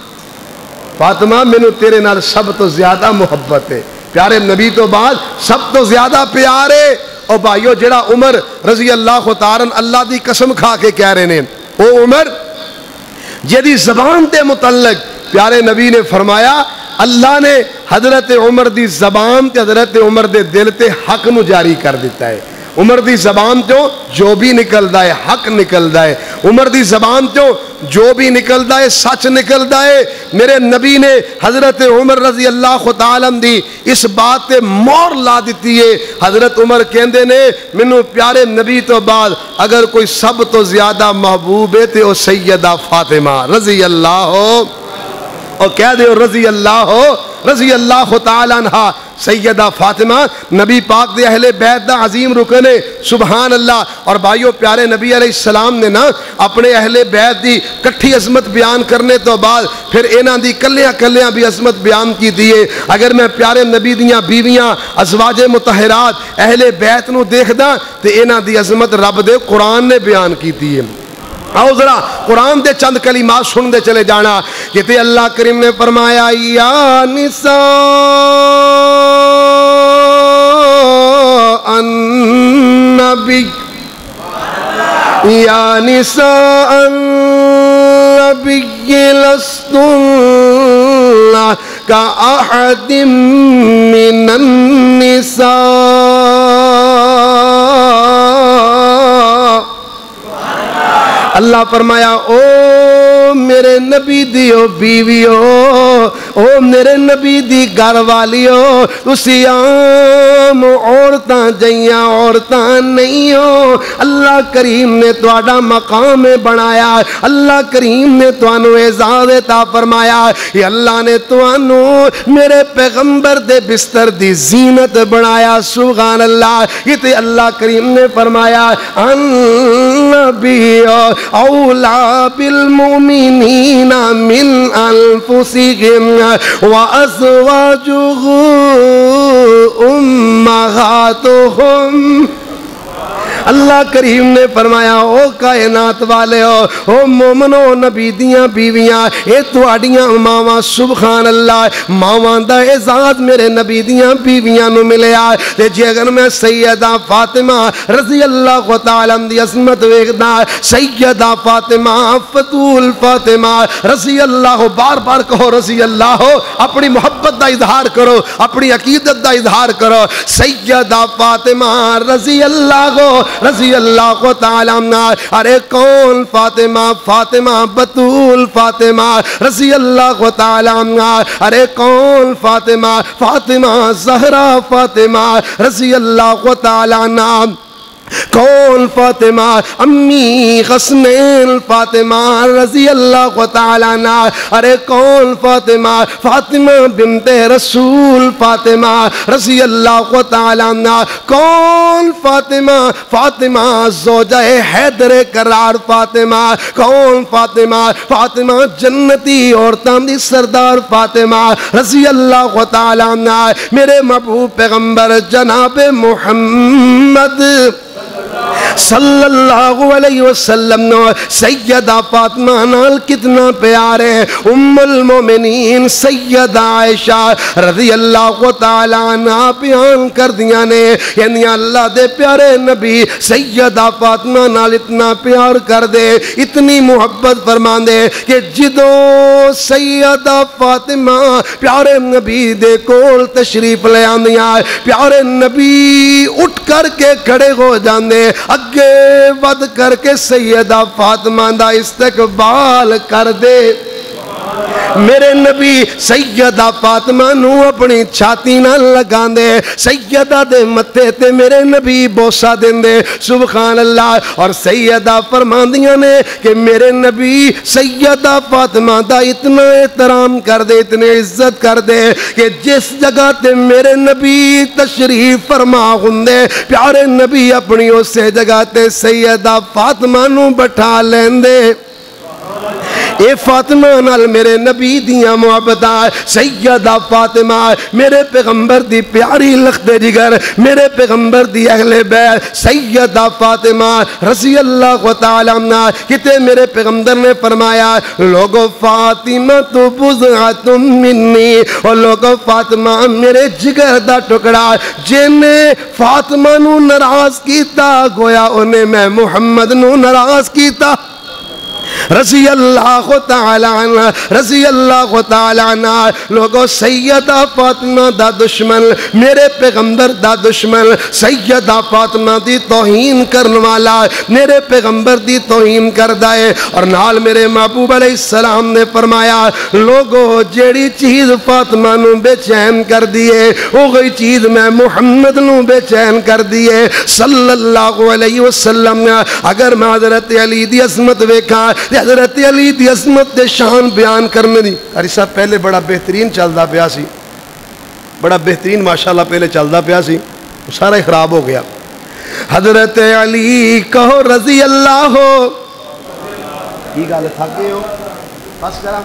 فاطمہ مینو تیرے نال سب تو زیادہ محبت ہے، پیارے نبی تو بعد سب تو زیادہ پیار ہے۔ اور بھائیو، جڑا عمر رضی اللہ تعالیٰ اللہ دی قسم کھا کے کہہ رہے ہیں، او عمر جدی زبان تے متعلق پیارے نبی نے فرمایا، اللہ نے حضرت عمر دی زبان تے حضرت عمر دے دل تے حق نو جاری کر دیتا ہے۔ عمر دی زبان تو جو بھی نکلدا ہے حق نکلدا ہے، عمر دی زبان تو جو بھی نکلدا ہے سچ نکلدا ہے۔ میرے نبی نے حضرت عمر رضی اللہ تعالیٰ عنہ دی اس بات تے مور لا دیتی ہے۔ حضرت عمر کہندے نے مینوں پیارے نبی تو بعد اگر کوئی سب تو زیادہ محبوب ہے تے او سیدہ فاطمہ رضی اللہ اور کہہ دے رضی اللہ ہو رضی اللہ تعالیٰ عنہ سیدہ فاطمہ نبی پاک دے اہل بیت دا عظیم رکن ہے سبحان اللہ۔ اور بھائیو پیارے نبی علیہ السلام نے نا اپنے اہل بیت دی کٹھی عظمت بیان کرنے تو بعد پھر انہاں دی کلیاں کلیاں بھی عظمت بیان کی دیئے۔ اگر میں پیارے نبی دیاں بیویاں ازواج مطہرات اہل بیت نو دیکھ دا تو انہاں دی عظمت رب دے قرآن نے بیان کی دیئے۔ آؤ ذرا قرآن دے چند کلمات سن دے چلے جانا کہ تے اللہ کریم نے فرمایا یا نساء النبی یا نساء النبی لستن کأحد من النساء۔ اللہ فرمایا او میرے نبی دیو بیویو او میرے نبی دی گھر والیو تسی عام عورتاں جیاں عورتاں نہیں ہو۔ اللہ کریم نے تواڈا مقام بنایا، اللہ کریم نے توانو اعزاز عطا فرمایا، یہ اللہ نے توانو میرے پیغمبر دے بستر دی زینت بنایا سبحان اللہ۔ یہ تے اللہ کریم نے فرمایا النبی اولا بالمؤمنین من انفسہم وازواجہ امہاتہم۔ اللہ کریم نے فرمایا او کائنات والے ہو او مومنو نبی دیاں بیویاں اے تواڈیاں ماواں سبحان اللہ ماواں دا اعزاز میرے نبی دیاں بیویاں نو ملیا۔ تے جے اگر میں سیدہ فاطمہ رضی اللہ تعالی عنہ دی عظمت ویکھدا سیدہ فاطمہ فتول فاطمہ رضی اللہ بار بار کہو رضی اللہ اپنی محبت دا اظہار کرو اپنی عقیدت دا اظہار کرو سیدہ فاطمہ رضی اللہ رضی اللہ تعالیٰ عنہ۔ ارے کون فاطمہ فاطمہ بطول فاطمہ رضی اللہ تعالیٰ عنہ۔ ارے کون فاطمہ فاطمہ زہرا فاطمہ رضی اللہ تعالیٰ عنہ۔ کون فاطمہ امی حسنین فاطمہ رضی اللہ تعالیٰ عنہ۔ ارے کون فاطمہ فاطمہ بنت رسول فاطمہ رضی اللہ تعالیٰ عنہ۔ کون فاطمہ فاطمہ زوجہ حیدر کرار فاطمہ۔ کون فاطمہ فاطمہ جنتی عورتاں دی سردار فاطمہ رضی اللہ تعالیٰ عنہ۔ میرے محبوب پیغمبر جناب محمد صلی اللہ علیہ وسلم نو سیدہ فاطمہ نال کتنا پیارے ام المومنین سیدہ عائشہ رضی اللہ تعالیٰ عنہ بیان کر دیا نے یعنی اللہ دے پیارے نبی سیدہ فاطمہ نال اتنا پیار کر دے اتنی محبت فرمان دے کہ جدوں سیدہ فاطمہ پیارے نبی دے کول تشریف لے آندیاں پیارے نبی اٹھ کر کے کھڑے ہو جاندے اگے ود کر کے سیدہ فاطمہ دا استقبال کر دے۔ میرے نبی سیدہ فاطمہ نو اپنی چھاتی نہ لگان دے سیدہ دے متھے تے میرے نبی بوسا دیں دے سبحان اللہ۔ اور سیدہ فرماندیاں نے کہ میرے نبی سیدہ فاطمہ دا اتنا احترام کر دے اتنے عزت کر دے کہ جس جگہ تے میرے نبی تشریف فرما ہوندے پیارے نبی اپنی اسے جگہ تے سیدہ فاطمہ نو بٹھا لین دے۔ اے فاطمہ نال میرے نبی دیاں محبتاں سیدہ فاطمہ میرے پیغمبر دی پیاری لخت جگر میرے پیغمبر دی اہل بیت سیدہ فاطمہ رضی اللہ تعالیٰ عنہ کتے میرے پیغمبر نے فرمایا لوگو فاطمہ تو بضعۃ منی اور لوگو فاطمہ میرے جگر دا ٹکڑا جنہیں فاطمہ نو ناراض کیتا گویا انہیں میں محمد نو ناراض کیتا رضی اللہ تعالیٰ عنہ رضی اللہ تعالیٰ عنہ۔ لوگو سیدہ فاطمہ دا دشمن میرے پیغمبر دا دشمن سیدہ فاطمہ دی توہین کرنے والا میرے پیغمبر دی توہین کر دائے اور نال میرے محبوب علیہ السلام نے فرمایا لوگو جیڑی چیز فاطمہ نو بے چین کر دیے وہی چیز میں محمد نو بے چین کر دیے صلی اللہ علیہ وسلم۔ اگر میں حضرت علی دی عظمت ویکھا تے حضرت علی دی عظمت دے شان بیان کرنے دی قاری صاحب پہلے بڑا بہترین چلدا پیا سی بڑا بہترین ماشاءاللہ پہلے چلدا پیا سی سارا ہی خراب ہو گیا حضرت علی کہو رضی اللہ ہو کی گل تھک گئے ہو بس کرا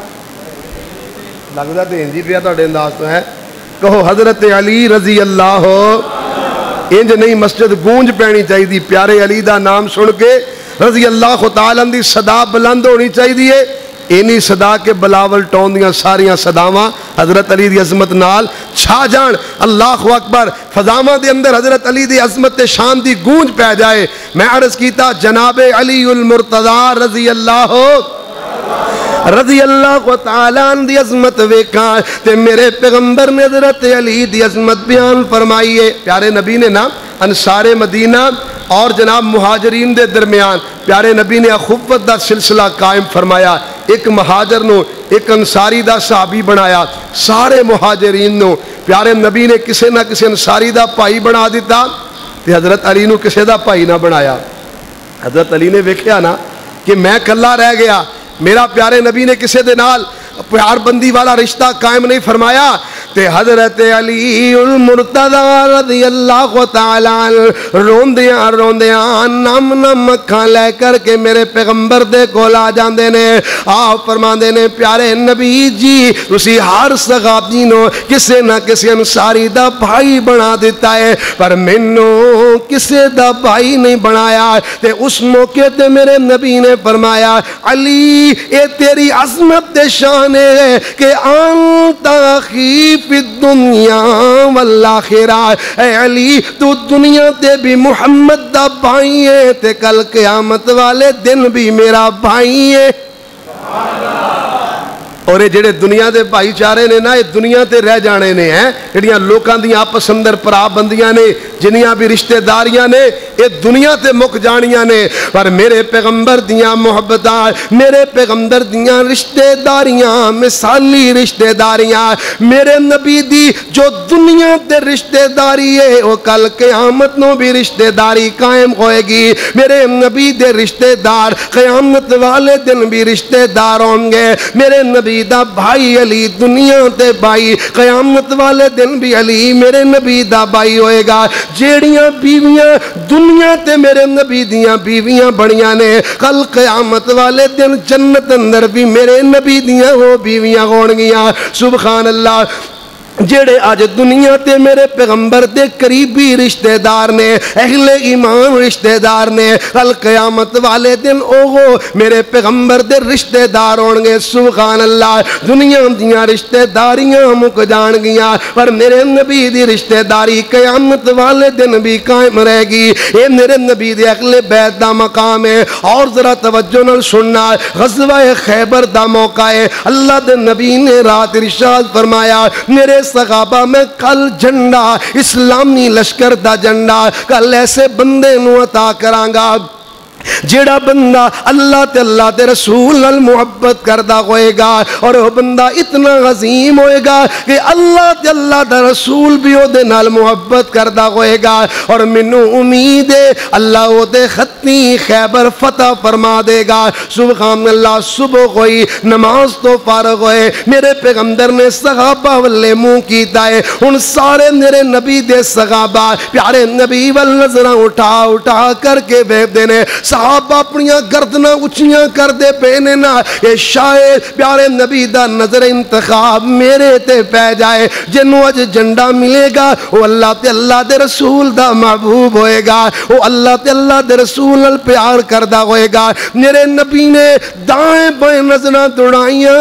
لگتا تو ہندی پیا تھوڑے انداز تو ہے کہو حضرت علی رضی اللہ ہو انج نہیں مسجد گونج پینی چاہیے پیارے علی دا نام سن کے رضی اللہ تعالیٰ دی صدا بلند ہونی چاہیے اینی صدا کے بلاول ٹون دیاں ساریاں صداواں حضرت علی دی عظمت نال چھا جان اللہ اکبر فضاواں دے اندر حضرت علی دی عظمت شان دی گونج پہ جائے میں عرض کیتا جناب علی المرتضی رضی اللہ رضی اللہ تعالیٰ دی عظمت ویکھاں تے میرے پیغمبر نے حضرت علی دی عظمت بیان فرمائیے پیارے نبی نے نا انصار مدینہ اور جناب مہاجرین دے درمیان پیارے نبی نے اخوت دا سلسلہ قائم فرمایا ایک مہاجر نو ایک انصاری دا صحابی بنایا سارے مہاجرین نو پیارے نبی نے کسے نہ کسے انصاری دا بھائی بنا دیتا تے حضرت علی نو کسے دا بھائی نہ بنایا حضرت علی نے ویکھیا نا کہ میں کلا رہ گیا میرا پیارے نبی نے کسے دے نال پیار بندی والا رشتہ قائم نہیں فرمایا تے حضرت علی المرتضی رضی اللہ تعالیٰ روندیاں روندیاں نم نم اکھاں لے کر کے میرے پیغمبر دے کول آ جاندے نے آپ فرماندے نے پیارے نبی جی تسی ہر صحابی نو کسے نہ کسے انصاری دا بھائی بنا دیتا ہے پر مینوں کسے دا بھائی نہیں بنایا تے اس موقع تے میرے نبی نے فرمایا علی اے تیری عظمت دے شان ہے کہ انت اخی فی الدنیا والآخرہ اے علی تو دنیا تے بھی محمد دا بھائی ہے تے کل قیامت والے دن بھی میرا بھائی ہے اور یہ جڑے دنیا دے بھائی چارے نے نا یہ دنیا تے رہ جانے نے ہیں جڑیاں لوکاں دیاں آپس اندر پرا بندیاں نے جنیاں بھی رشتہ داریاں نے یہ دنیا تے مک جانیاں نے پر میرے پیغمبر دیاں محبتاں میرے پیغمبر دیاں رشتہ داریاں مثالی رشتہ داریاں میرے نبی دی جو دنیا تے رشتہ داری ہے وہ کل قیامت نو بھی رشتہ داری قائم ہوئے گی میرے نبی دے رشتہ دار قیامت والے دن بھی رشتہ دار ہوں گے میرے نبی دا بھائی علی دنیا تے بھائی قیامت والے دن بھی علی میرے نبی دا بھائی ہوئے گا جیڑیاں بیویاں دنیا تے میرے نبی دیاں بیویاں بڑیاں نے کل قیامت والے دن جنت اندر بھی میرے نبی دیاں وہ بیویاں ہونگیاں سبحان اللہ جیڑے آج دنیا تے میرے پیغمبر دے قریبی رشتہ دار نے اہل ایمان رشتہ دار نے کل قیامت والے دن اوہو میرے پیغمبر دے رشتہ دار ہونگے سبحان اللہ دنیا دیاں رشتہ داریاں مک جان گیاں پر میرے نبی دی رشتہ داری قیامت والے دن بھی قائم رہے گی اے میرے نبی دے اہل بیت دا مقام ہے اور ذرا توجہ نال سننا غزوہ خیبر دا موقع ہے اللہ دے نبی نے رات ارشاد فرمایا میرے صحابہ میں کل جھنڈا اسلامی لشکر دا جھنڈا کل ایسے بندے نو عطا کرانگا جیڑا بندہ اللہ تے اللہ تے رسول المحبت کردہ ہوئے گا اور وہ بندہ اتنا عظیم ہوئے گا کہ اللہ تے اللہ تے رسول بھی وہ دے نال محبت کردہ ہوئے گا اور منو امید ہے اللہ وہ دے خطی خیبر فتح فرما دے گا سبحان اللہ صبح ہوئی نماز تو فارغ ہوئے میرے پیغمبر نے صحابہ والے منہ کیتا ہے ان سارے میرے نبی دے صحابہ پیارے نبی والنظرہ اٹھا اٹھا کر کے بیب دینے صحابہ اپنیاں گردنہ اچھیاں کر دے پینے نا یہ شاید پیارے نبی دا نظر انتخاب میرے تے پہ جائے جنہوں اج جنڈا ملے گا وہ اللہ تے اللہ دے رسول دا محبوب ہوئے گا وہ اللہ تے اللہ دے رسول پیار کردہ ہوئے گا میرے نبی نے دائیں بائیں نظرہ دوڑائیاں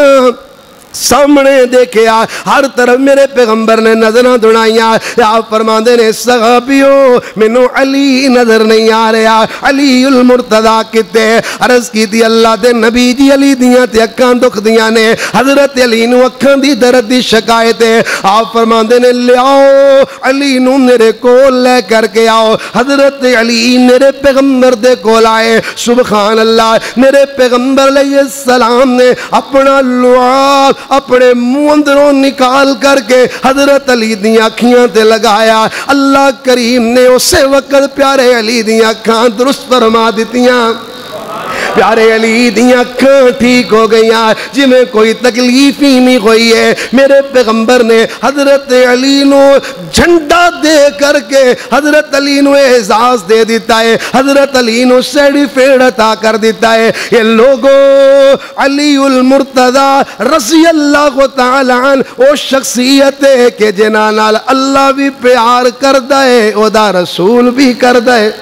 سامنے دیکھیا ہر طرف میرے پیغمبر نے نظریں دوڑائیاں آپ فرماندے نے صحابیوں مینوں علی نظر نہیں آ رہا علی المرتضی کتے عرض کی تھی اللہ دے نبی جی علی دیاں تے اکھاں دکھ دیاں نے حضرت علی نو اکھاں دی درد دی شکایت ہے آپ فرماندے نے لے آؤ علی نو میرے کول لے کر کے آؤ حضرت علی میرے پیغمبر دے کول آئے سبحان اللہ میرے پیغمبر علیہ السلام نے اپنا لعاب اپنے منہ اندروں نکال کر کے حضرت علی دی آنکھیاں تے لگایا اللہ کریم نے اسے وقت پیارے علی دی آنکھاں درست فرما دیتیاں پیارے علی دیاں اکھاں ٹھیک ہو گئی ہیں جی میں کوئی تکلیف ہی نہیں ہوئی ہے. میرے پیغمبر نے حضرت علی نو جھنڈا دے کر کے حضرت علی نو اعزاز دے دیتا ہے, حضرت علی نو سرٹیفکیٹ عطا کر دیتا ہے. یہ لوگو علی المرتضی رضی اللہ تعالی عنہ او شخصیت ہے کہ جنہاں نال اللہ بھی پیار کردا ہے او دا رسول بھی کردا ہے.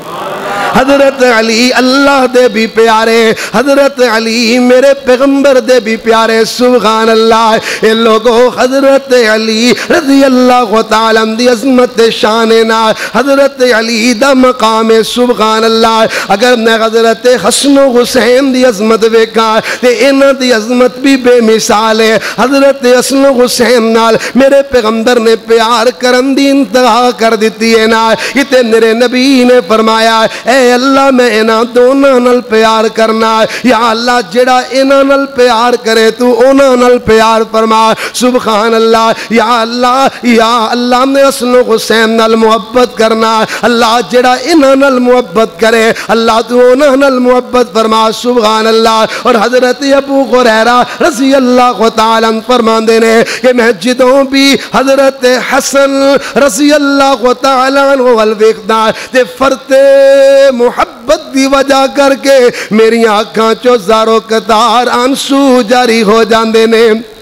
حضرت علی اللہ دے بھی پیارے, حضرت علی میرے پیغمبر دے بھی پیارے. سبحان اللہ. اے لوگو حضرت علی رضی اللہ تعالیٰ دی عظمت شان نا حضرت علی دا مقام. سبحان اللہ. اگر میں حضرت حسن و حسین دی عظمت ویکھاں تے انہاں دی عظمت بھی بے مثال ہے. حضرت حسن و حسین نال میرے پیغمبر نے پیار کرن دی انتہا کر دیتی ہے نا. یہ میرے نبی نے فرمایا اے اللہ میں انہاں دونوں نال پیار کرنا, یا اللہ جڑا انہاں نال پیار کرے تو انہاں نال پیار فرما. سبحان اللہ. یا اللہ یا اللہ میں حسن و حسین نال محبت کرنا, اللہ جڑا انہاں نال محبت کرے اللہ تو انہاں نال محبت فرما. سبحان اللہ. اور حضرت ابو ہریرہ رضی اللہ تعالیٰ عنہ فرماندے نے کہ میں جدوں بھی حضرت حسن رضی اللہ تعالیٰ عنہ وال ویکھدا تے فرتے محبت دی وجہ کر کے میری آنکھاں چو زارو قطار آنسو جاری ہو جاندے نے.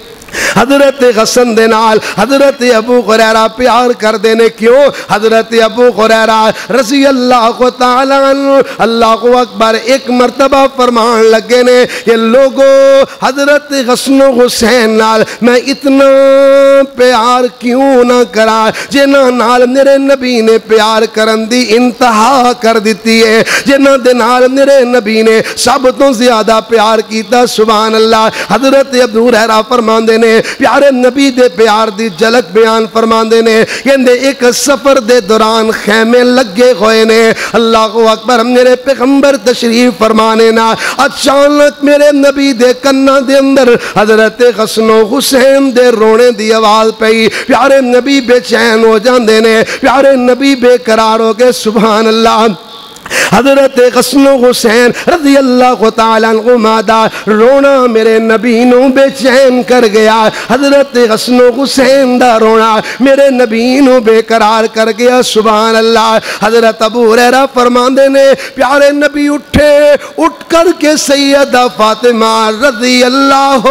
حضرت حسن دے نال حضرت ابو ہریرہ پیار کر دینے. کیوں؟ حضرت ابو ہریرہ رضی اللہ تعالیٰ عنہ اللہ اکبر ایک مرتبہ فرمان لگے نے کہ لوگو حضرت حسن و حسین نال میں اتنا پیار کیوں نہ کرا جنہ نال میرے نبی نے پیار کرن دی انتہا کر دیتی ہے, جنہ دے نال میرے نبی نے سب تو زیادہ پیار کیتا. سبحان اللہ. حضرت ابو ہریرہ فرمان دینے پیارے نبی دے پیار دی جھلک بیان فرماندے نے کہندے ایک سفر دے دوران خیمے لگے ہوئے نے. اللہ اکبر. میرے پیغمبر تشریف فرمانے نا اچانک میرے نبی دے کنا دے اندر حضرت حسن و حسین دے رونے دی آواز پئی. پیارے نبی بے چین ہو جاندے نے, پیارے نبی بے قرار ہو کے. سبحان اللہ. حضرت حسن و حسین رضی اللہ تعالیٰ عنہما دا رونا میرے نبی نو بے چین کر گیا. حضرت حسن و حسین دا رونا میرے نبی نو بے قرار کر گیا. سبحان اللہ. حضرت ابو ہریرہ فرماندے نے پیارے نبی اٹھے, اٹھ کر کے سیدہ فاطمہ رضی اللہ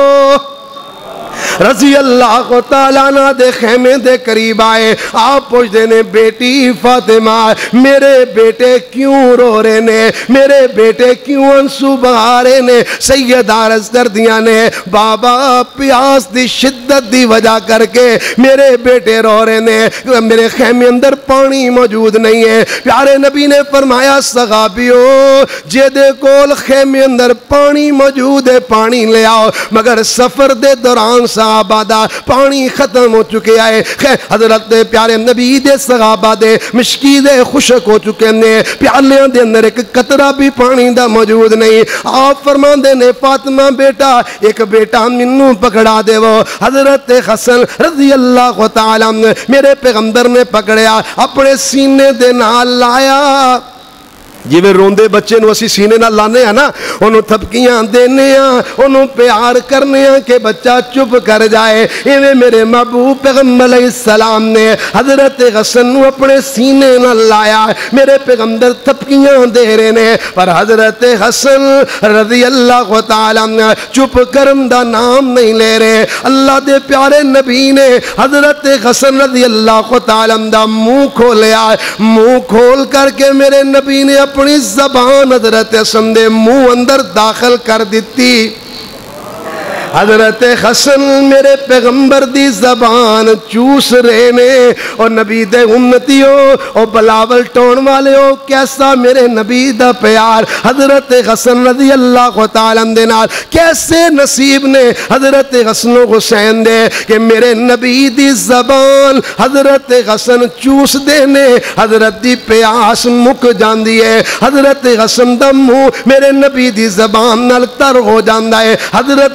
رضی اللہ تعالیٰ عنہ دے خیمے دے قریب آئے. آپ پوچھتے نے بیٹی فاطمہ میرے بیٹے کیوں رو رہے نے, میرے بیٹے کیوں انسو بہا رہے نے؟ سیدہ عرض کر دیا نے بابا پیاس دی شدت دی وجہ کر کے میرے بیٹے رو رہے نے, میرے خیمے اندر پانی موجود نہیں ہے. پیارے نبی نے فرمایا صحابیو جے دے کول خیمے اندر پانی موجود ہے پانی لے آؤ, مگر سفر دے دوران صحابہ دا پانی ختم ہو چکے آئے. حضرت پیارے نبی دے صحابہ دے مشکی دے خشک ہو چکے نے, پیالیاں دے اندر ایک قطرہ بھی پانی دا موجود نہیں. آپ فرمان دے نے فاطمہ بیٹا ایک بیٹا منو پکڑا دے. وہ حضرت حسن رضی اللہ تعالیٰ میرے پیغمبر نے پکڑیا, اپنے سینے دے نال لایا. جی میں روندے بچے نو اسی سینے نہ لانے ہیں نا, انہوں تھپکیاں دینے ہیں, انہوں پیار کرنے ہیں کہ بچہ چپ کر جائے. ایویں میرے محبوب پیغمبر علیہ السلام نے حضرت حسن نو اپنے سینے نہ لایا. میرے پیغمبر تھپکیاں دے رہے نے پر حضرت حسن رضی اللہ تعالیٰ چپ کرم دا نام نہیں لے رہے. اللہ دے پیارے نبی نے حضرت حسن رضی اللہ تعالیٰ دا منہ کھولیا. منہ کھول کر کے میرے نبی نے اپنی زبان حضرت حسن دے منہ اندر داخل کر دیتی. حضرت حسن میرے پیغمبر دی زبان چوس رہے نے. اور نبی دے امتیوں اور بلاول ٹون والے ہو کیسا میرے نبی دا پیار حضرت حسن رضی اللہ تعالیٰ دے نال کیسے نصیب نے حضرت حسن و حسین دے کہ میرے نبی دی زبان حضرت حسن چوس دے نے. حضرت دی پیاس مک جاندی ہے, حضرت حسن دا منہ میرے نبی دی زبان نال تر ہو جاندا ہے. حضرت نے رو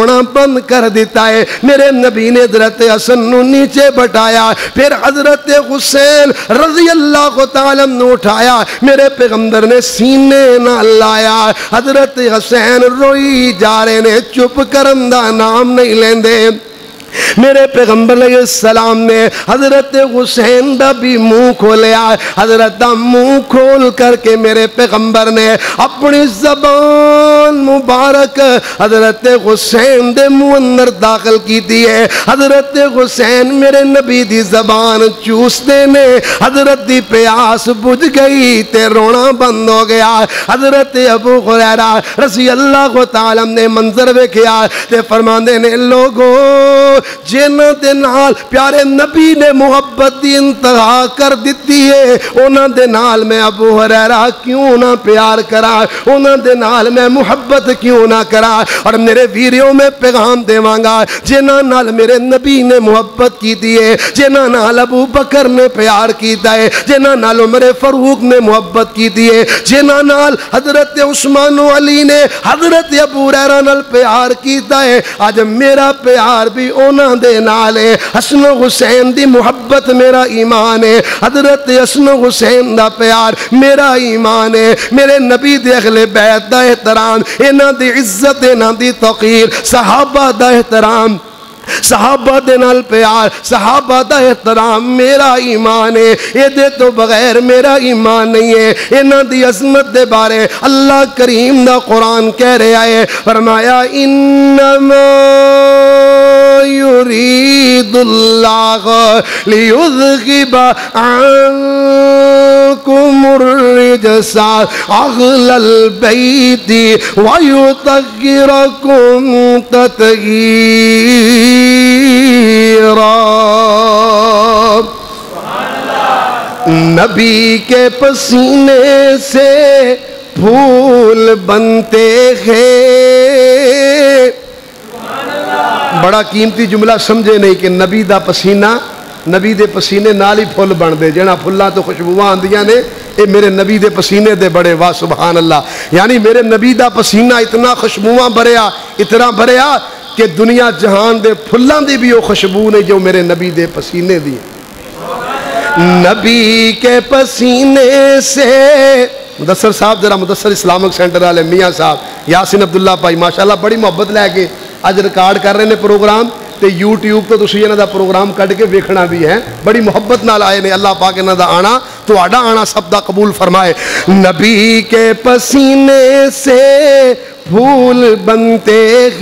رونا بند کر دیتا ہے۔ میرے نبی نے حضرت حسن نو نیچے بٹھایا، پھر حضرت حسین رضی اللہ تعالیٰ نے اٹھایا، میرے پیغمبر نے سینے نہ لایا۔ حضرت حسین روئی جا رہے نے، چپ کرن دا نام نہیں لیندے۔ میرے پیغمبر علیہ السلام نے حضرت حسین دا بھی منہ کھولیا، حضرت دا منہ کھول کر کے میرے پیغمبر نے اپنی زبان مبارک حضرت حسین دے منہ اندر داخل کی دی ہے۔ حضرت حسین میرے نبی دی زبان چوستے نے، حضرت دی پیاس بجھ گئی تے رونا بند ہو گیا۔ حضرت ابو ہریرہ رضی اللہ تعالیٰ نے منظر ویکھیا تے فرماندے نے، لوگوں جنہ دے نال پیارے نبی نے محبت دی انتہا کر دیتی ہے، انہاں دے نال میں ابو ہریرہ کیوں نہ پیار کرا، انہاں دے نال میں محبت کیوں نہ کرا۔ اور میرے ویریوں میں پیغام دیواں گا، جنہ نال میرے نبی نے محبت کی دی ہے، جنہ نال ابو بکر نے پیار کیتا ہے، جنہ نال عمر فاروق نے محبت کی دی ہے، جنہ نال حضرت عثمان و علی نے حضرت ابو ہریرہ نال پیار کیتا ہے، آج میرا پیار بھی انہاں دے نال ہے۔ حسن و حسین دی محبت میرا ایمان ہے، حضرت حسن و حسین دا پیار میرا ایمان ہے۔ میرے نبی دے اہل بیت دا احترام، انہاں دی عزت، انہاں دی توقیر، صحابہ دا احترام، صحابہ دے نال پیار، صحابہ دا احترام میرا ایمان ہے۔ یہ دے تو بغیر میرا ایمان نہیں ہے۔ انہاں دی عظمت دے بارے اللہ کریم دا قرآن کہہ رہا ہے، فرمایا انما یرید اللہ لیذہب عنکم الرجس اہل البیت ویطہرکم تطہیرا۔ نبی کے پسینے سے پھول بنتے ہیں۔ بڑا قیمتی جملہ سمجھے نہیں کہ نبی دا پسینہ، نبی دے پسینے نال ہی پھول بن دے، جنا پھلاں تو خوشبوواں آندیاں نے، اے میرے نبی دے پسینے دے بڑے، واہ سبحان اللہ۔ یعنی میرے نبی دا پسینہ اتنا خوشبوواں بھریا، اتنا بھریا کہ دنیا جہان دے پھلاں دی بھی وہ خوشبو نہیں جو میرے نبی دے پسینے دی۔ نبی کے پسینے سے، مدثر صاحب ذرا مدثر اسلامک سینٹر والے میاں صاحب یاسین عبداللہ بھائی ماشاءاللہ بڑی محبت لے کے اج ریکارڈ کر رہے ہیں پروگرام، تے یوٹیوب تو تسی انہاں دا پروگرام کڈ کے ویکھنا بھی ہے، بڑی محبت نال آئے نے۔ اللہ پاک انہاں دا آنا تہاڈا آنا سب دا قبول فرمائے۔ نبی کے پسینے سے پھول بنتے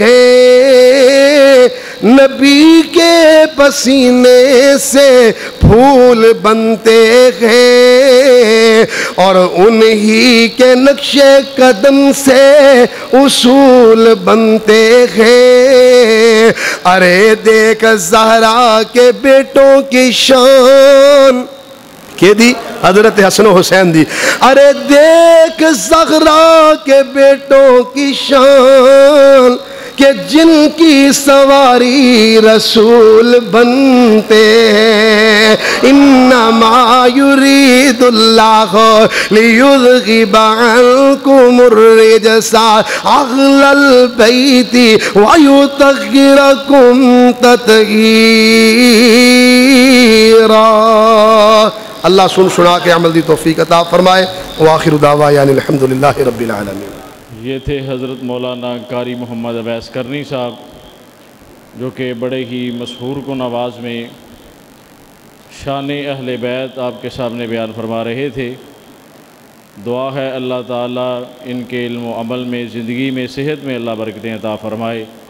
ہیں، نبی کے پسینے سے پھول بنتے ہیں، اور انہی کے نقش قدم سے اصول بنتے ہیں۔ ارے دیکھ زہرا کے بیٹوں کی شان، کہ دی حضرت حسن و حسین دی، ارے دیکھ زہرا کے بیٹوں کی شان، کہ جن کی سواری رسول بنتے ہیں۔ انما یرید اللہ لیذہب عنکم الرجس اہل البیت ویطہرکم تطہیرا۔ اللہ سن سنا کے عمل دی توفیق عطا فرمائے۔ وآخر دعوانا الحمدللہ رب العالمین۔ یہ تھے حضرت مولانا قاری محمد اویس کرنی صاحب، جو کہ بڑے ہی مسحور کن آواز میں شان اہل بیت آپ کے سامنے بیان فرما رہے تھے۔ دعا ہے اللہ تعالیٰ ان کے علم و عمل میں، زندگی میں، صحت میں اللہ برکتیں عطا فرمائے۔